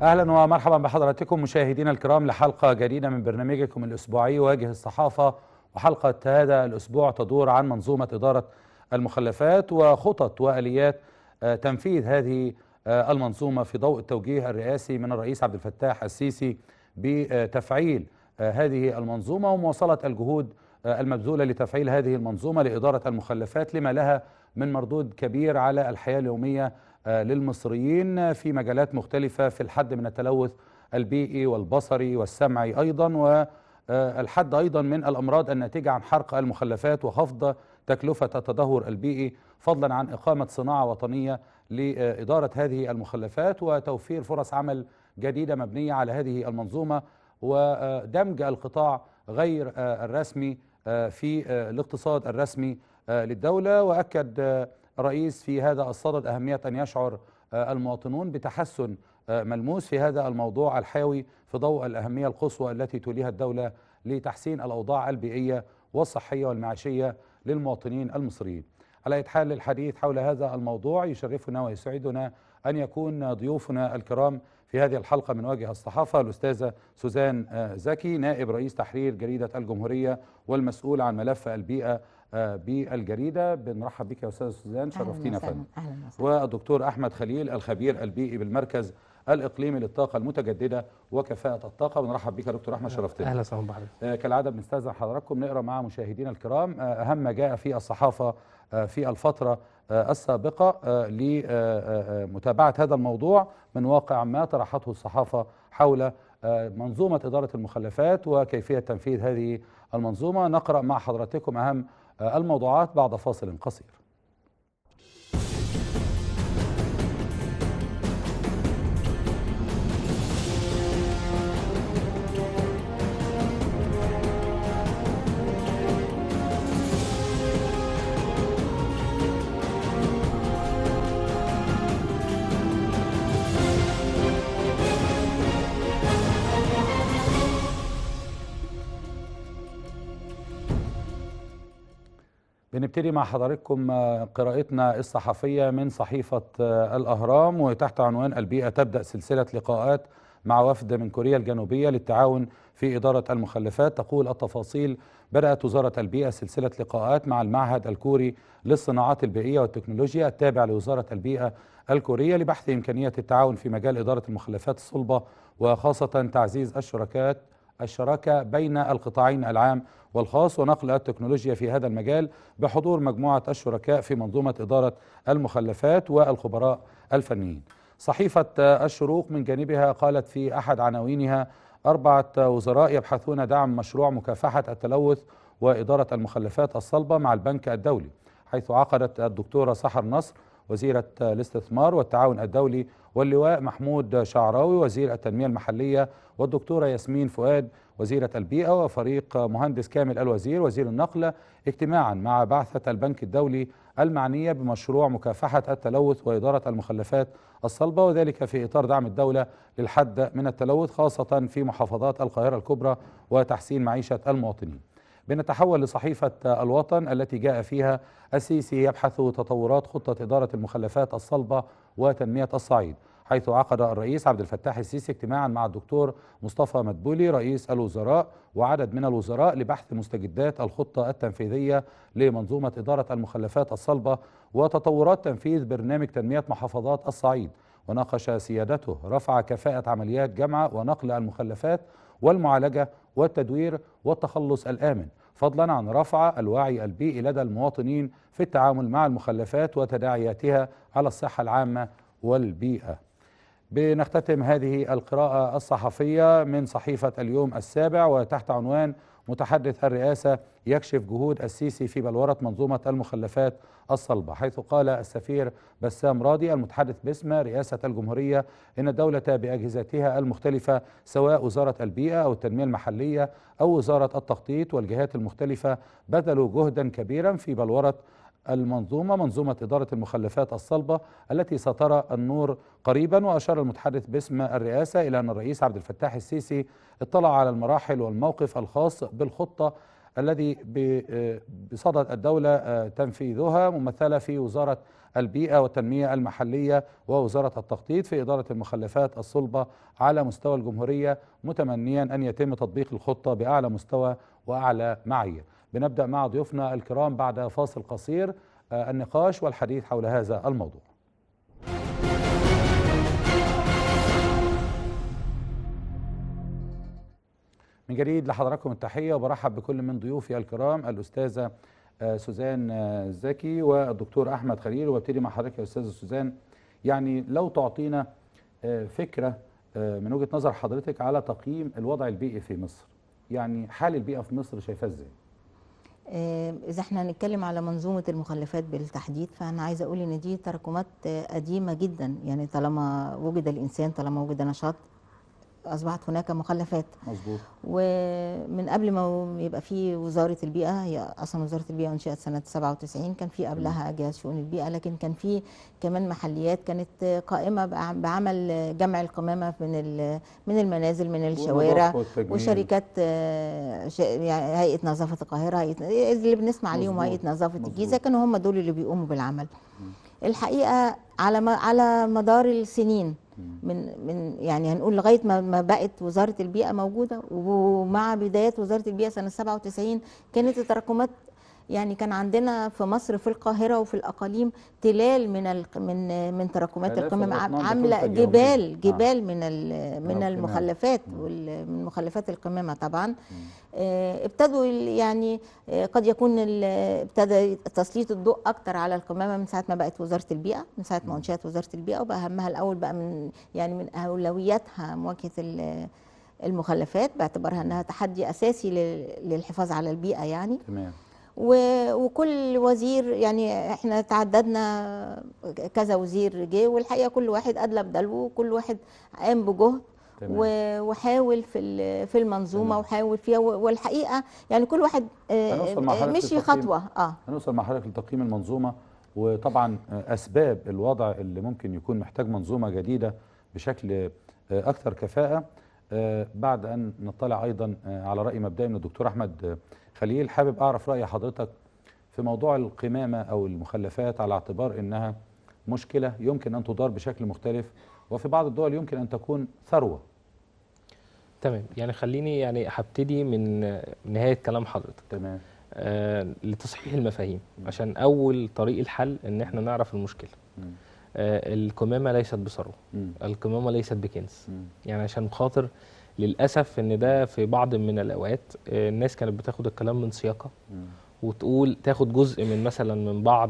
أهلا ومرحبا بحضراتكم مشاهدينا الكرام لحلقة جديدة من برنامجكم الأسبوعي واجه الصحافة. وحلقة هذا الأسبوع تدور عن منظومة إدارة المخلفات وخطط وآليات تنفيذ هذه المنظومة في ضوء التوجيه الرئاسي من الرئيس عبد الفتاح السيسي بتفعيل هذه المنظومة ومواصلة الجهود المبذولة لتفعيل هذه المنظومة لإدارة المخلفات لما لها من مردود كبير على الحياة اليومية للمصريين في مجالات مختلفة، في الحد من التلوث البيئي والبصري والسمعي أيضا، والحد أيضا من الأمراض الناتجة عن حرق المخلفات وخفض تكلفة التدهور البيئي، فضلا عن إقامة صناعة وطنية لإدارة هذه المخلفات وتوفير فرص عمل جديدة مبنية على هذه المنظومة، ودمج القطاع غير الرسمي في الاقتصاد الرسمي للدولة. وأكد الرئيس في هذا الصدد أهمية أن يشعر المواطنون بتحسن ملموس في هذا الموضوع الحيوي في ضوء الأهمية القصوى التي توليها الدولة لتحسين الأوضاع البيئية والصحية والمعيشية للمواطنين المصريين. على أي حال للحديث حول هذا الموضوع يشرفنا ويسعدنا أن يكون ضيوفنا الكرام في هذه الحلقة من واجه الصحافة الأستاذة سوزان زكي، نائب رئيس تحرير جريدة الجمهورية والمسؤول عن ملف البيئة بالجريدة. بنرحب بك يا أستاذة سوزان، شرفتينا فندم. والدكتور أحمد خليل الخبير البيئي بالمركز الإقليمي للطاقة المتجددة وكفاءة الطاقة. بنرحب بك يا دكتور أحمد، شرفتنا. أهلا وسهلا بحضرتك. كالعادة بنستأذن حضراتكم نقرأ مع مشاهدينا الكرام أهم ما جاء في الصحافة في الفترة السابقة لمتابعة هذا الموضوع من واقع ما طرحته الصحافة حول منظومة إدارة المخلفات وكيفية تنفيذ هذه المنظومة. نقرأ مع حضراتكم أهم الموضوعات بعد فاصل قصير. بنبتدي مع حضراتكم قراءتنا الصحفية من صحيفة الأهرام، وتحت عنوان البيئة تبدأ سلسلة لقاءات مع وفد من كوريا الجنوبية للتعاون في إدارة المخلفات. تقول التفاصيل: بدأت وزارة البيئة سلسلة لقاءات مع المعهد الكوري للصناعات البيئية والتكنولوجيا التابع لوزارة البيئة الكورية لبحث إمكانية التعاون في مجال إدارة المخلفات الصلبة، وخاصة تعزيز الشراكة بين القطاعين العام والخاص ونقل التكنولوجيا في هذا المجال بحضور مجموعة الشركاء في منظومة إدارة المخلفات والخبراء الفنيين. صحيفة الشروق من جانبها قالت في أحد عناوينها: 4 وزراء يبحثون دعم مشروع مكافحة التلوث وإدارة المخلفات الصلبة مع البنك الدولي، حيث عقدت الدكتورة سحر نصر وزيرة الاستثمار والتعاون الدولي واللواء محمود شعراوي وزير التنمية المحلية والدكتورة ياسمين فؤاد وزيرة البيئة وفريق مهندس كامل الوزير وزير النقل اجتماعا مع بعثة البنك الدولي المعنية بمشروع مكافحة التلوث وإدارة المخلفات الصلبة، وذلك في إطار دعم الدولة للحد من التلوث خاصة في محافظات القاهرة الكبرى وتحسين معيشة المواطنين. بنتحول لصحيفة الوطن التي جاء فيها: السيسي يبحث تطورات خطة إدارة المخلفات الصلبة وتنمية الصعيد، حيث عقد الرئيس عبد الفتاح السيسي اجتماعا مع الدكتور مصطفى مدبولي رئيس الوزراء وعدد من الوزراء لبحث مستجدات الخطة التنفيذية لمنظومة إدارة المخلفات الصلبة وتطورات تنفيذ برنامج تنمية محافظات الصعيد. وناقش سيادته رفع كفاءة عمليات جمع ونقل المخلفات والمعالجة والتدوير والتخلص الآمن، فضلا عن رفع الوعي البيئي لدى المواطنين في التعامل مع المخلفات وتداعياتها على الصحة العامة والبيئة. بنختتم هذه القراءة الصحفية من صحيفة اليوم السابع وتحت عنوان: متحدث الرئاسة يكشف جهود السيسي في بلورة منظومة المخلفات الصلبة، حيث قال السفير بسام راضي المتحدث باسم رئاسة الجمهورية إن الدولة بأجهزتها المختلفة سواء وزارة البيئة أو التنمية المحلية أو وزارة التخطيط والجهات المختلفة بذلوا جهدا كبيرا في بلورة منظومة إدارة المخلفات الصلبة التي سترى النور قريبا. وأشار المتحدث باسم الرئاسة إلى أن الرئيس عبد الفتاح السيسي اطلع على المراحل والموقف الخاص بالخطة الذي بصدد الدولة تنفيذها، ممثلة في وزارة البيئة والتنمية المحلية ووزارة التخطيط في إدارة المخلفات الصلبة على مستوى الجمهورية، متمنيا أن يتم تطبيق الخطة بأعلى مستوى وأعلى معايير. بنبدأ مع ضيوفنا الكرام بعد فاصل قصير النقاش والحديث حول هذا الموضوع. من جديد لحضراتكم التحية، وبرحب بكل من ضيوفي الكرام الأستاذة سوزان زكي والدكتور أحمد خليل. وابتدي مع حضرتك يا أستاذة سوزان، يعني لو تعطينا فكرة من وجهة نظر حضرتك على تقييم الوضع البيئي في مصر، يعني حال البيئة في مصر شايفاه ازاي؟ إذا احنا هنتكلم على منظومة المخلفات بالتحديد، فأنا عايزة أقول إن دي تراكمات قديمة جدا، يعني طالما وجد الإنسان، طالما وجد نشاط، أصبحت هناك مخلفات. مظبوط. ومن قبل ما يبقى في وزارة البيئة، هي أصلا وزارة البيئة أنشئت سنة 97، كان في قبلها جهاز شؤون البيئة، لكن كان في كمان محليات كانت قائمة بعمل جمع القمامة من المنازل، من الشوارع، وشركات يعني هيئة نظافة القاهرة، اللي بنسمع عليهم هيئة نظافة الجيزة، كانوا هم دول اللي بيقوموا بالعمل. الحقيقة على مدار السنين، من يعني هنقول لغايه ما بقت وزاره البيئه موجوده، ومع بدايات وزاره البيئه سنه 97 كانت التراكمات، يعني كان عندنا في مصر في القاهره وفي الاقاليم تلال من تراكمات القمم، عامله جبال من المخلفات، من مخلفات القمامه طبعا. ابتدوا يعني قد يكون ابتدى تسليط الضوء اكتر على القمامه من ساعه ما بقت وزاره البيئه، من ساعه ما انشئت وزاره البيئه، وباهمها الاول بقى من اولوياتها مواجهه المخلفات، باعتبارها انها تحدي اساسي للحفاظ على البيئه يعني. تمام. وكل وزير، يعني احنا تعددنا كذا وزير جه، والحقيقه كل واحد ادلى بدلوه، وكل واحد قام بجهد وحاول في المنظومه، وحاول فيها، والحقيقه يعني كل واحد مشي خطوه. هنوصل مع حضرتك لتقييم المنظومه، وطبعا اسباب الوضع اللي ممكن يكون محتاج منظومه جديده بشكل اكثر كفاءه، بعد ان نطلع ايضا على راي مبدئي من الدكتور احمد خليل. حابب اعرف راي حضرتك في موضوع القمامه او المخلفات، على اعتبار انها مشكله يمكن ان تدار بشكل مختلف، وفي بعض الدول يمكن ان تكون ثروه. تمام، يعني خليني يعني هبتدي من نهايه كلام حضرتك. تمام. لتصحيح المفاهيم، عشان اول طريق الحل ان احنا نعرف المشكله. القمامه ليست بثروه، القمامه ليست بكنز. يعني عشان خاطر للاسف ان ده في بعض من الاوقات الناس كانت بتاخد الكلام من سياقه، وتقول تاخد جزء من مثلا من بعض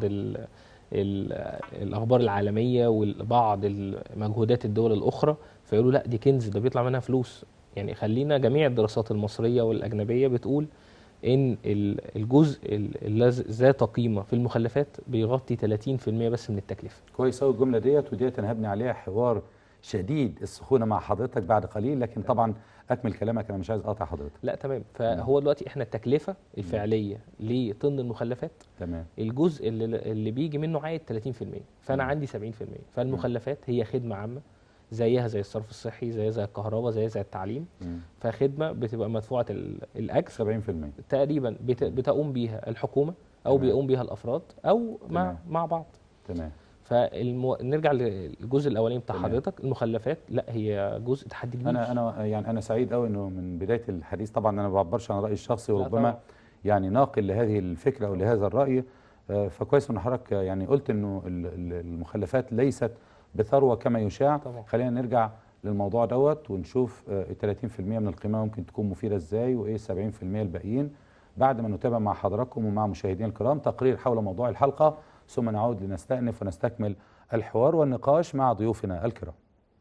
الاخبار العالميه وبعض مجهودات الدول الاخرى، فيقولوا لا دي كنز، ده بيطلع منها فلوس. يعني خلينا جميع الدراسات المصريه والاجنبيه بتقول ان الجزء ذات قيمه في المخلفات بيغطي 30% بس من التكلفه. كويس قوي الجمله ديت، وديت انا هبني عليها حوار شديد السخونه مع حضرتك بعد قليل، لكن طبعا اكمل كلامك، انا مش عايز اقاطع حضرتك. لا تمام. فهو دلوقتي احنا التكلفه الفعليه لطن المخلفات، تمام، الجزء اللي بيجي منه عائد 30%، فانا عندي 70%. فالمخلفات هي خدمه عامه، زيها زي الصرف الصحي، زيها زي الكهرباء، زيها زي التعليم. فخدمه بتبقى مدفوعه الاجر 70% تقريبا بتقوم بيها الحكومه، او بيقوم بيها الافراد، او مع بعض. تمام. نرجع للجزء الاولاني بتاع حضرتك، المخلفات لا هي جزء تحدي كبير. انا سعيد قوي انه من بدايه الحديث، طبعا انا ما بعبرش عن رايي الشخصي، وربما يعني ناقل لهذه الفكره او لهذا الراي، فكويس ان حضرتك يعني قلت انه المخلفات ليست بثروه كما يشاع. خلينا نرجع للموضوع دوت ونشوف ال 30% من القيمه ممكن تكون مفيده ازاي، وايه ال 70% الباقيين، بعد ما نتابع مع حضراتكم ومع مشاهدينا الكرام تقرير حول موضوع الحلقه، ثم نعود لنستأنف ونستكمل الحوار والنقاش مع ضيوفنا الكرام.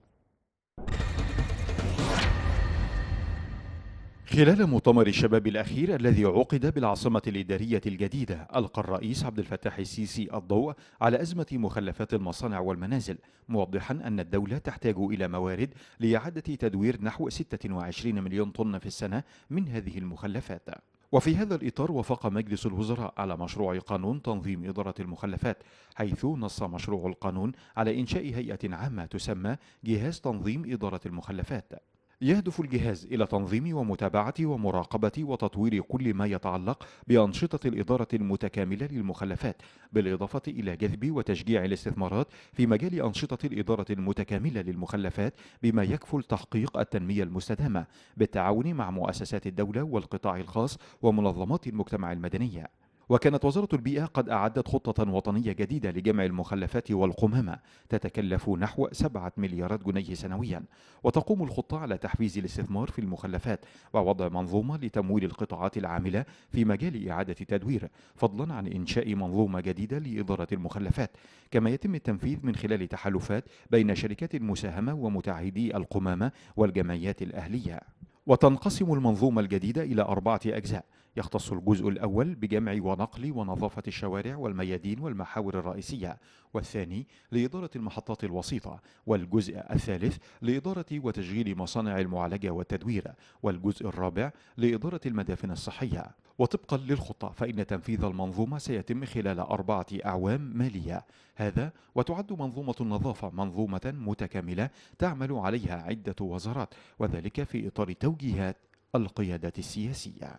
خلال مؤتمر الشباب الأخير الذي عقد بالعاصمة الإدارية الجديدة، ألقى الرئيس عبد الفتاح السيسي الضوء على أزمة مخلفات المصانع والمنازل، موضحا أن الدولة تحتاج إلى موارد لإعادة تدوير نحو 26 مليون طن في السنة من هذه المخلفات. وفي هذا الإطار وافق مجلس الوزراء على مشروع قانون تنظيم إدارة المخلفات، حيث نص مشروع القانون على إنشاء هيئة عامة تسمى جهاز تنظيم إدارة المخلفات. يهدف الجهاز إلى تنظيم ومتابعة ومراقبة وتطوير كل ما يتعلق بأنشطة الإدارة المتكاملة للمخلفات، بالإضافة إلى جذب وتشجيع الاستثمارات في مجال أنشطة الإدارة المتكاملة للمخلفات، بما يكفل تحقيق التنمية المستدامة بالتعاون مع مؤسسات الدولة والقطاع الخاص ومنظمات المجتمع المدني. وكانت وزارة البيئة قد أعدت خطة وطنية جديدة لجمع المخلفات والقمامة تتكلف نحو 7 مليارات جنيه سنويا، وتقوم الخطة على تحفيز الاستثمار في المخلفات ووضع منظومة لتمويل القطاعات العاملة في مجال إعادة التدوير، فضلا عن إنشاء منظومة جديدة لإدارة المخلفات، كما يتم التنفيذ من خلال تحالفات بين شركات المساهمة ومتعهدي القمامة والجمعيات الأهلية. وتنقسم المنظومة الجديدة إلى 4 أجزاء، يختص الجزء الأول بجمع ونقل ونظافة الشوارع والميادين والمحاور الرئيسية، والثاني لإدارة المحطات الوسيطة، والجزء الثالث لإدارة وتشغيل مصانع المعالجة والتدوير، والجزء الرابع لإدارة المدافن الصحية. وطبقا للخطة فإن تنفيذ المنظومة سيتم خلال 4 أعوام مالية، هذا وتعد منظومة النظافة منظومة متكاملة تعمل عليها عدة وزارات، وذلك في إطار توجيهات القيادة السياسية.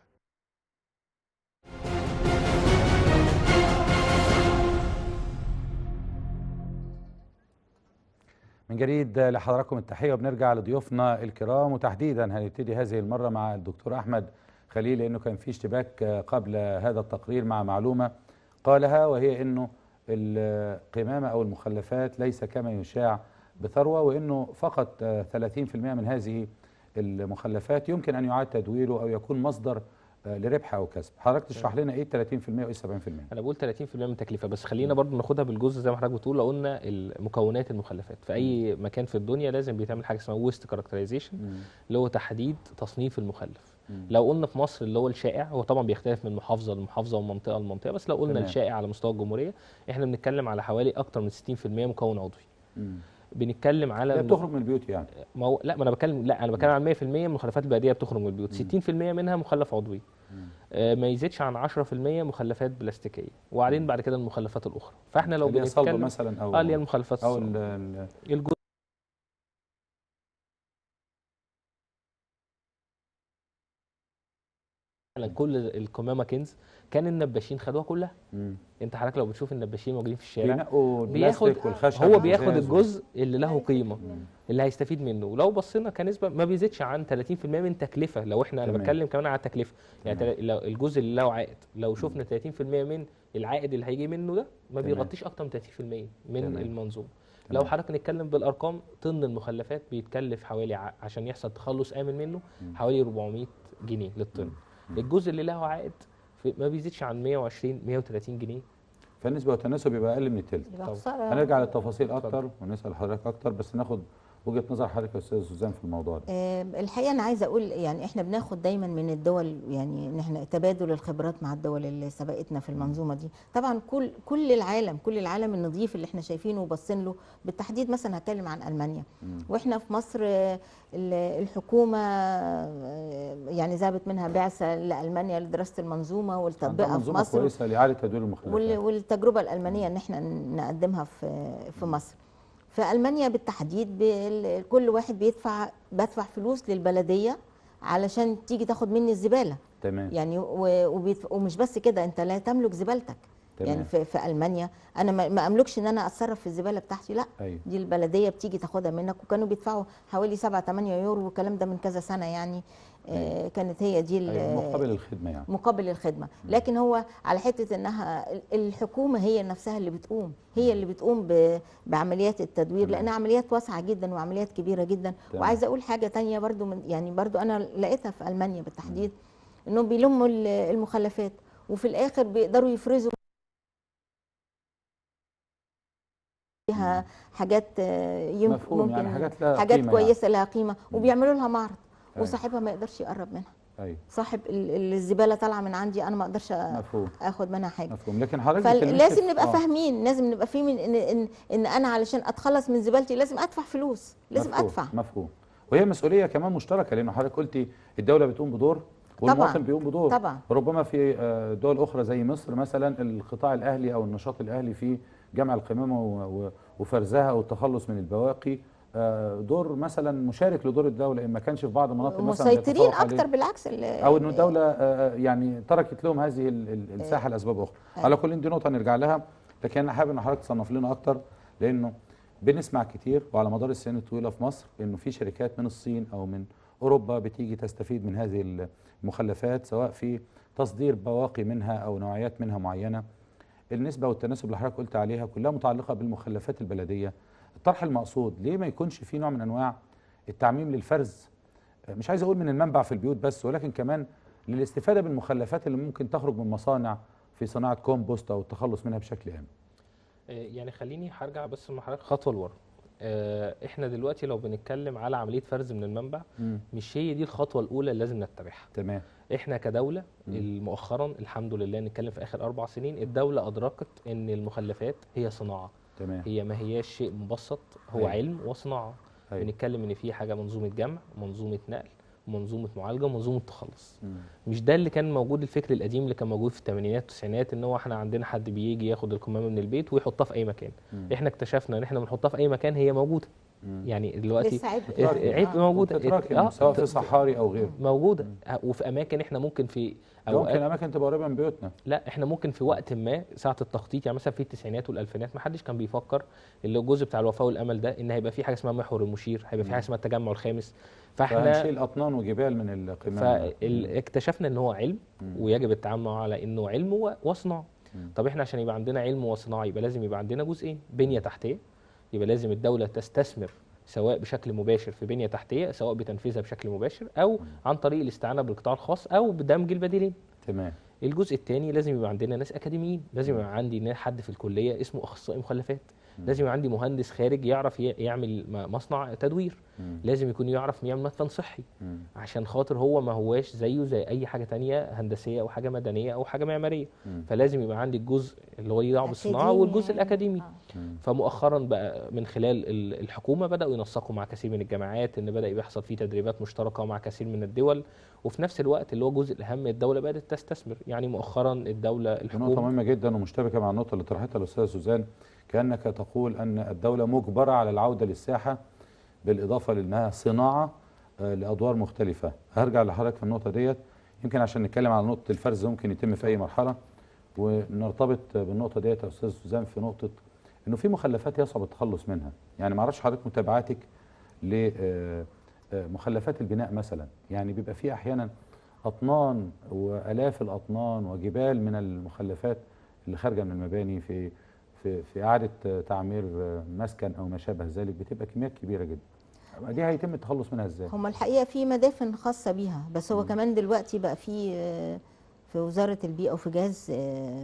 من جديد لحضراتكم التحية، وبنرجع لضيوفنا الكرام، وتحديدا هنبتدي هذه المرة مع الدكتور أحمد خليل، لأنه كان في اشتباك قبل هذا التقرير مع معلومة قالها، وهي أنه القمامة أو المخلفات ليس كما يشاع بثروة، وأنه فقط 30% من هذه المخلفات يمكن أن يعاد تدويره أو يكون مصدر لربح او كسب. حضرتك تشرح لنا ايه 30% وايه 70%؟ انا بقول 30% من التكلفه، بس خلينا برضو ناخدها بالجزء زي ما حضرتك بتقول. لو قلنا مكونات المخلفات في اي مكان في الدنيا لازم بيتعمل حاجه اسمها ويست كاركترايزيشن، اللي هو تحديد تصنيف المخلف. لو قلنا في مصر اللي هو الشائع، هو طبعا بيختلف من محافظه لمحافظه ومنطقه لمنطقه، بس لو قلنا الشائع على مستوى الجمهوريه احنا بنتكلم على حوالي اكتر من 60% مكون عضوي. بنتكلم على بتخرج من البيوت يعني؟ لا انا بتكلم عن 100% من مخلفات البلديه بتخرج من البيوت، 60% منها مخلف عضوي، ما يزيدش عن 10% مخلفات بلاستيكيه، وبعدين بعد كده المخلفات الاخرى. فاحنا لو بنتكلم مثلا او اللي هي المخلفات او الجزء كل القمامه كنز، كان النباشين خدوها كلها. انت حضرتك لو بتشوف النباشين موجودين في الشارع بياخد والخشب، هو بياخد الجزء اللي له قيمه اللي هيستفيد منه. ولو بصينا كنسبه ما بيزيدش عن 30% من تكلفه. لو احنا انا بتكلم كمان على التكلفه، يعني لو الجزء اللي له عائد، لو شفنا 30% من العائد اللي هيجي منه ده ما بيغطيش اكتر من 30% من المنظومه. لو حضرتك نتكلم بالارقام، طن المخلفات بيتكلف حوالي عشان يحصل تخلص امن منه حوالي 400 جنيه للطن. الجزء اللي له عائد ما بيزيدش عن 120 130 جنيه، فالنسبه والتناسب يبقى اقل من الثلث. هنرجع للتفاصيل اكتر ونسال حضرتك اكتر، بس ناخد وجهه نظر حضرتك يا استاذ سوزان في الموضوع ده. الحقيقه انا عايزه اقول يعني احنا بناخد دايما من الدول، يعني ان احنا تبادل الخبرات مع الدول اللي سبقتنا في المنظومه دي. طبعا كل العالم النظيف اللي احنا شايفينه وباصين له بالتحديد. مثلا هتكلم عن المانيا، واحنا في مصر الحكومه يعني ذهبت منها بعثه لالمانيا لدراسه المنظومه والتطبيقها في مصر، كويسه لاعاده تدوير المخلفات، والتجربه الالمانيه ان احنا نقدمها في مصر. في ألمانيا بالتحديد كل واحد بدفع فلوس للبلدية علشان تيجي تاخد مني الزبالة. تمام. يعني ومش بس كده، انت لا تملك زبالتك. تمام. يعني في ألمانيا انا ما املكش ان انا اتصرف في الزبالة بتاعتي، لا. أيوه. دي البلدية بتيجي تاخدها منك، وكانوا بيدفعوا حوالي 7-8 يورو، والكلام ده من كذا سنة يعني. أيوه. كانت هي دي مقابل الخدمة يعني. مقابل الخدمة. لكن هو على حتة انها الحكومة هي نفسها اللي بتقوم، هي اللي بتقوم بعمليات التدوير. تمام. لانها عمليات واسعة جدا وعمليات كبيرة جدا. تمام. وعايزة اقول حاجة تانية برضو برضو انا لقيتها في ألمانيا بالتحديد، انهم بيلموا المخلفات وفي الاخر بيقدروا يفرزوا فيها حاجات ممكن يعني حاجات كويسة يعني. لها قيمة، وبيعملوا لها معرض. وصاحبها ما يقدرش يقرب منها. أيوة. صاحب الزباله طالعه من عندي، انا ما اقدرش اخد منها حاجه. مفهوم. لكن حضرتك لازم نبقى فاهمين، لازم نبقى فاهمين ان انا علشان اتخلص من زبالتي لازم ادفع فلوس، لازم مفهوم. ادفع. مفهوم. وهي مسؤوليه كمان مشتركه، لان حضرتك قلتي الدوله بتقوم بدور والمواطن بيقوم بدور. طبعا. ربما في دول اخرى زي مصر مثلا القطاع الاهلي او النشاط الاهلي في جمع القمامه وفرزها والتخلص من البواقي دور مثلا مشارك لدور الدوله، ان ما كانش في بعض المناطق مثلا مسيطرين بيتفوق عليه. اكتر بالعكس او انه الدوله يعني تركت لهم هذه الساحه لاسباب اخرى. على كل دي نقطه نرجع لها، لكن انا حابب ان حضرتك تصنف لنا اكتر، لانه بنسمع كتير وعلى مدار السنين الطويله في مصر انه في شركات من الصين او من اوروبا بتيجي تستفيد من هذه المخلفات، سواء في تصدير بواقي منها او نوعيات منها معينه. النسبه والتناسب اللي حضرتك قلت عليها كلها متعلقه بالمخلفات البلديه. الطرح المقصود ليه ما يكونش في نوع من انواع التعميم للفرز، مش عايز اقول من المنبع في البيوت بس، ولكن كمان للاستفاده بالمخلفات اللي ممكن تخرج من مصانع في صناعه كومبوست او التخلص منها بشكل امن. يعني خليني هرجع بس مع حضرتك خطوه لورا. احنا دلوقتي لو بنتكلم على عمليه فرز من المنبع، مش هي دي الخطوه الاولى اللي لازم نتبعها. تمام. احنا كدوله مؤخرا الحمد لله نتكلم في اخر 4 سنين الدوله ادركت ان المخلفات هي صناعه. تمام. هي ما هياش شيء مبسط، هو أيوة. علم وصناعه. أيوة. بنتكلم ان في حاجه منظومه جمع، منظومه نقل، منظومه معالجه، منظومه تخلص. مش ده اللي كان موجود، الفكر القديم اللي كان موجود في الثمانينات والتسعينات ان هو احنا عندنا حد بيجي ياخد القمامه من البيت ويحطها في اي مكان. احنا اكتشفنا ان احنا بنحطها في اي مكان هي موجوده. يعني دلوقتي عيب موجوده، سواء في صحاري او غيره موجوده. وفي اماكن احنا ممكن في ممكن اماكن تبقى قريبه من بيوتنا. لا احنا ممكن في وقت ما ساعه التخطيط، يعني مثلا في التسعينات والالفينات ما حدش كان بيفكر اللي هو الجزء بتاع الوفاء والامل ده، ان هيبقى في حاجه اسمها محور المشير، هيبقى في حاجه اسمها التجمع الخامس. فاحنا فهنشيل اطنان وجبال من القمامه. فاكتشفنا ان هو علم ويجب التعامل معه على انه علم وصناعه. طب احنا عشان يبقى عندنا علم وصناعه يبقى لازم يبقى عندنا جزئين، بنيه تحتيه. يبقى لازم الدوله تستثمر سواء بشكل مباشر في بنيه تحتيه، سواء بتنفيذها بشكل مباشر او عن طريق الاستعانه بالقطاع الخاص او بدمج البديلين. تمام. الجزء الثاني لازم يبقى عندنا ناس اكاديميين، لازم يبقى عندي حد في الكليه اسمه اخصائي مخلفات، لازم يبقى عندي مهندس خارج يعرف يعمل مصنع تدوير، لازم يكون يعرف يعمل مدفن صحي، عشان خاطر هو ما هواش زيه زي اي حاجه تانية هندسيه او حاجه مدنيه او حاجه معماريه. فلازم يبقى عندي الجزء اللي هو يدعو بالصناعه والجزء الاكاديمي. فمؤخرا بقى من خلال الحكومه بداوا ينسقوا مع كثير من الجامعات، ان بدا يحصل فيه تدريبات مشتركه مع كثير من الدول، وفي نفس الوقت اللي هو الجزء الاهم الدوله بدات تستثمر. يعني مؤخرا الدوله الحكومه نقطه مهمه جدا ومشتبكه مع النقطه اللي طرحتها الاستاذه سوزان، كأنك تقول أن الدولة مجبرة على العودة للساحة بالإضافة لأنها صناعة لأدوار مختلفة. هرجع لحضرتك في النقطة ديت، يمكن عشان نتكلم على نقطة الفرز ممكن يتم في أي مرحلة، ونرتبط بالنقطة ديت يا أستاذ سوزان في نقطة إنه في مخلفات يصعب التخلص منها. يعني ما أعرفش حضرتك متابعاتك لمخلفات البناء مثلا، يعني بيبقى في أحيانا أطنان وآلاف الأطنان وجبال من المخلفات اللي خارجة من المباني في إعادة تعمير مسكن أو ما شابه ذلك، بتبقى كميات كبيرة جدا. دي هيتم التخلص منها إزاي؟ هم الحقيقة في مدافن خاصة بيها، بس هو كمان دلوقتي بقى في وزارة البيئة وفي جهاز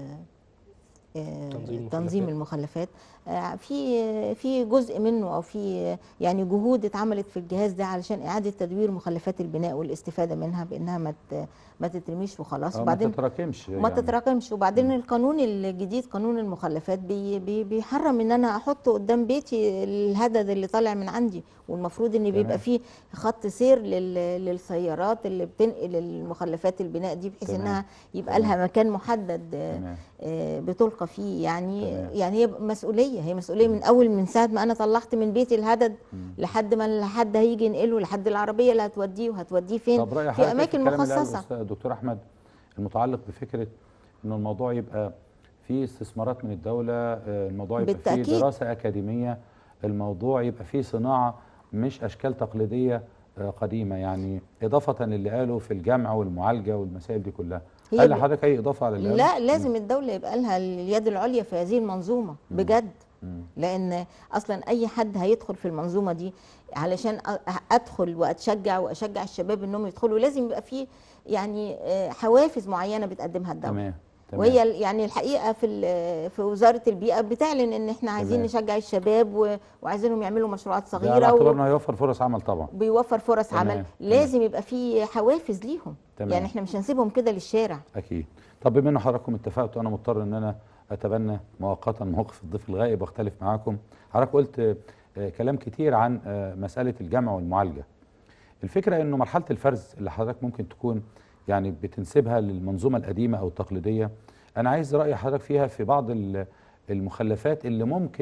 تنظيم المخلفات في جزء منه او في يعني جهود اتعملت في الجهاز ده علشان اعاده تدوير مخلفات البناء والاستفاده منها بانها ما تترميش وخلاص، وبعدين ما تتراكمش. وبعدين القانون الجديد قانون المخلفات بيحرم ان انا احط قدام بيتي الهدد اللي طالع من عندي، والمفروض ان بيبقى فيه خط سير للسيارات اللي بتنقل المخلفات البناء دي، بحيث انها يبقى لها مكان محدد بتلقى فيه. يعني هي مسؤوليه، من ساعه ما انا طلعت من بيتي الهدد لحد ما حد هيجي ينقله، لحد العربيه اللي هتوديه فين في اماكن مخصصه. دكتور احمد المتعلق بفكره انه الموضوع يبقى فيه استثمارات من الدوله، الموضوع يبقى فيه دراسه اكاديميه، الموضوع يبقى فيه صناعه مش اشكال تقليديه قديمه، يعني اضافه للي قاله في الجمع والمعالجه والمسائل دي كلها. هل لحضرتك اي اضافه على اللي لا، لازم الدوله يبقى لها اليد العليا في هذه المنظومه بجد. لان اصلا اي حد هيدخل في المنظومه دي علشان ادخل واشجع الشباب انهم يدخلوا، لازم يبقى فيه يعني حوافز معينه بتقدمها الدوله. تمام. وهي يعني الحقيقه في وزاره البيئه بتعلن ان احنا عايزين نشجع الشباب وعايزينهم يعملوا مشروعات صغيره، على اعتبار انه هيوفر فرص عمل. طبعا بيوفر فرص عمل، لازم يبقى في حوافز ليهم. يعني احنا مش هنسيبهم كده للشارع. اكيد. طب بما ان حضراتكم اتفقتوا، انا مضطر ان انا اتبنى مؤقتا موقف الضيف الغائب واختلف معاكم. حضرتك قلت كلام كتير عن مساله الجمع والمعالجه. الفكره انه مرحله الفرز اللي حضرتك ممكن تكون يعني بتنسبها للمنظومه القديمه او التقليديه، انا عايز راي حضرتك فيها في بعض المخلفات اللي ممكن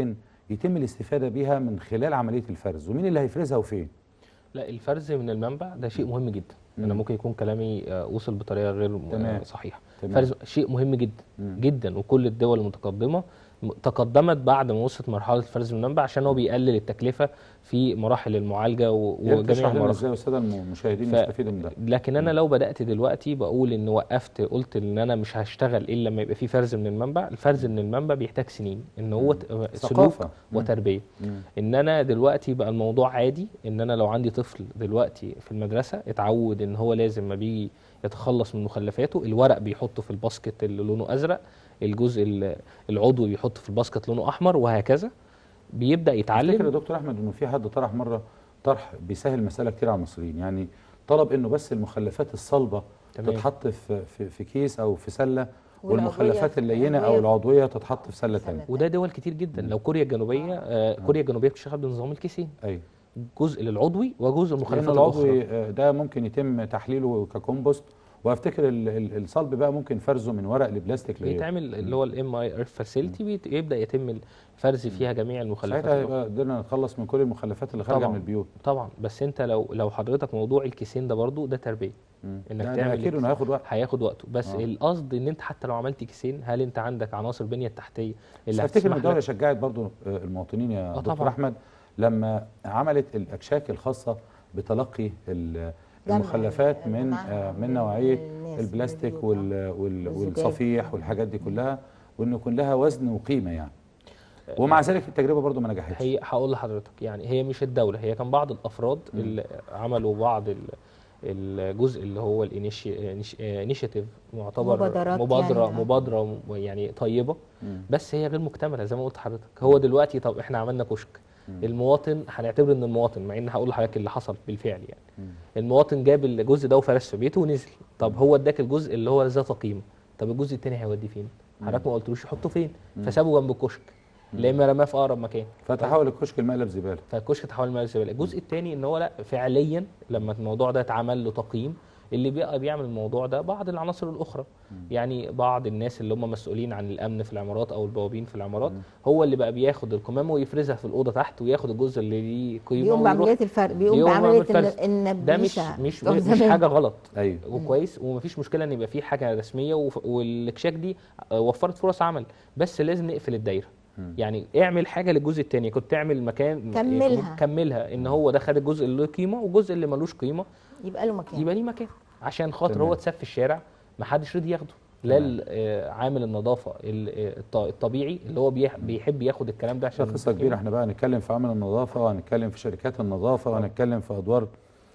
يتم الاستفاده بيها من خلال عمليه الفرز، ومين اللي هيفرزها وفين؟ لا، الفرز من المنبع ده شيء مهم جدا. انا ممكن يكون كلامي وصل بطريقه غير صحيحه. فرز شيء مهم جدا جدا، وكل الدول المتقدمه تقدمت بعد ما وصلت مرحله فرز المنبع، عشان هو بيقلل التكلفه في مراحل المعالجه وجميع المراحل. ازاي الساده المشاهدين يستفيدوا من ده؟ لكن انا لو بدات دلوقتي بقول ان وقفت، قلت ان انا مش هشتغل الا لما يبقى في فرز من المنبع. الفرز من المنبع بيحتاج سنين، ان هو سلوك وتربيه. ان انا دلوقتي بقى الموضوع عادي، ان انا لو عندي طفل دلوقتي في المدرسه اتعود ان هو لازم ما بيجي يتخلص من مخلفاته، الورق بيحطه في الباسكت اللي لونه ازرق، الجزء العضوي بيحطه في الباسكت لونه احمر، وهكذا بيبدا يتعلم. افتكر يا دكتور احمد انه في حد طرح مره طرح بيسهل مساله كتير على المصريين، يعني طلب انه بس المخلفات الصلبه تتحط في كيس او في سله، والمخلفات اللينه او العضويه تتحط في سله ثانيه. وده دول كتير جدا. لو كوريا الجنوبيه، كوريا الجنوبيه بتشتغل بنظام الكيسين. ايوه، جزء للعضوي وجزء المخلفات العضوي ده ممكن يتم تحليله ككومبوست، وافتكر الصلب بقى ممكن فرزه من ورق لبلاستيك بيتعمل اللي هو MIR فاسيلتي، يبدا يتم الفرز فيها جميع المخلفات. ساعتها يبقى قدرنا نتخلص من كل المخلفات اللي خارجه من البيوت. طبعا، بس انت لو حضرتك موضوع الكيسين ده برضو ده تربيه، انك تعمل اكيد انه هياخد وقته. بس القصد ان انت حتى لو عملت كيسين، هل انت عندك عناصر البنيه التحتيه اللي افتكر ان الدوله شجعت برضو المواطنين يا دكتور احمد لما عملت الاكشاك الخاصه بتلقي المخلفات من نوعيه البلاستيك والصفيح والحاجات دي كلها، وان يكون لها وزن وقيمه يعني. ومع ذلك التجربه برضو ما نجحتش. هي هقول لحضرتك، يعني هي مش الدوله، هي كان بعض الافراد اللي عملوا بعض الجزء اللي هو الانيشيتيف، معتبر مبادره يعني طيبه، بس هي غير مكتمله زي ما قلت لحضرتك. هو دلوقتي طب احنا عملنا كشك، المواطن هنعتبر ان المواطن، مع ان هقول لحضرتك اللي حصل بالفعل يعني، المواطن جاب الجزء ده وفرش في بيته ونزل، طب هو اداك الجزء اللي هو ذات قيمه، طب الجزء الثاني هيوديه فين؟ حضرتك ما قلتلوش يحطه فين، فسابه جنب الكشك، لا اما رماه في اقرب مكان، فتحول الكشك لمقلب زباله. فالكشك تحول لمقلب زباله. الجزء الثاني ان هو لا، فعليا لما الموضوع ده اتعمل له تقييم، اللي بقى بيعمل الموضوع ده بعض العناصر الاخرى، يعني بعض الناس اللي هم مسؤولين عن الامن في العمارات او البوابين في العمارات، هو اللي بقى بياخد القمامه ويفرزها في الاوضه تحت، وياخد الجزء اللي ليه قيمه بيقوم بعمليه الفرق، بيقوم بعمليه النبيشه. ده مش حاجه غلط. ايوه، وكويس، ومفيش مشكله ان يبقى في حاجه رسميه، والاكشاك دي وفرت فرص عمل، بس لازم نقفل الدايره. يعني اعمل حاجه للجزء الثاني، كنت تعمل مكان كملها ان هو ده خد الجزء اللي له قيمه، والجزء اللي ملوش قيمه يبقى له مكان، يبقى ليه مكان، عشان خاطر هو اتساب في الشارع ما حدش رضي ياخده. لا عامل النظافه الطبيعي اللي هو بيحب ياخد الكلام ده، عشان قصه كبيره. احنا بقى هنتكلم في عمل النظافه، وهنتكلم في شركات النظافه، وهنتكلم في ادوار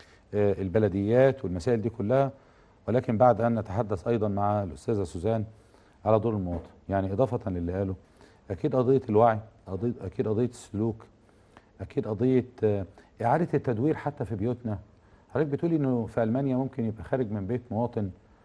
البلديات والمسائل دي كلها، ولكن بعد ان نتحدث ايضا مع الاستاذه سوزان على دور المواطن. يعني اضافه للي قاله، اكيد قضيه الوعي، اكيد قضيه السلوك، اكيد قضيه اعاده التدوير حتى في بيوتنا. حضرتك بتقولي انه في المانيا ممكن يبقى خارج من بيت مواطن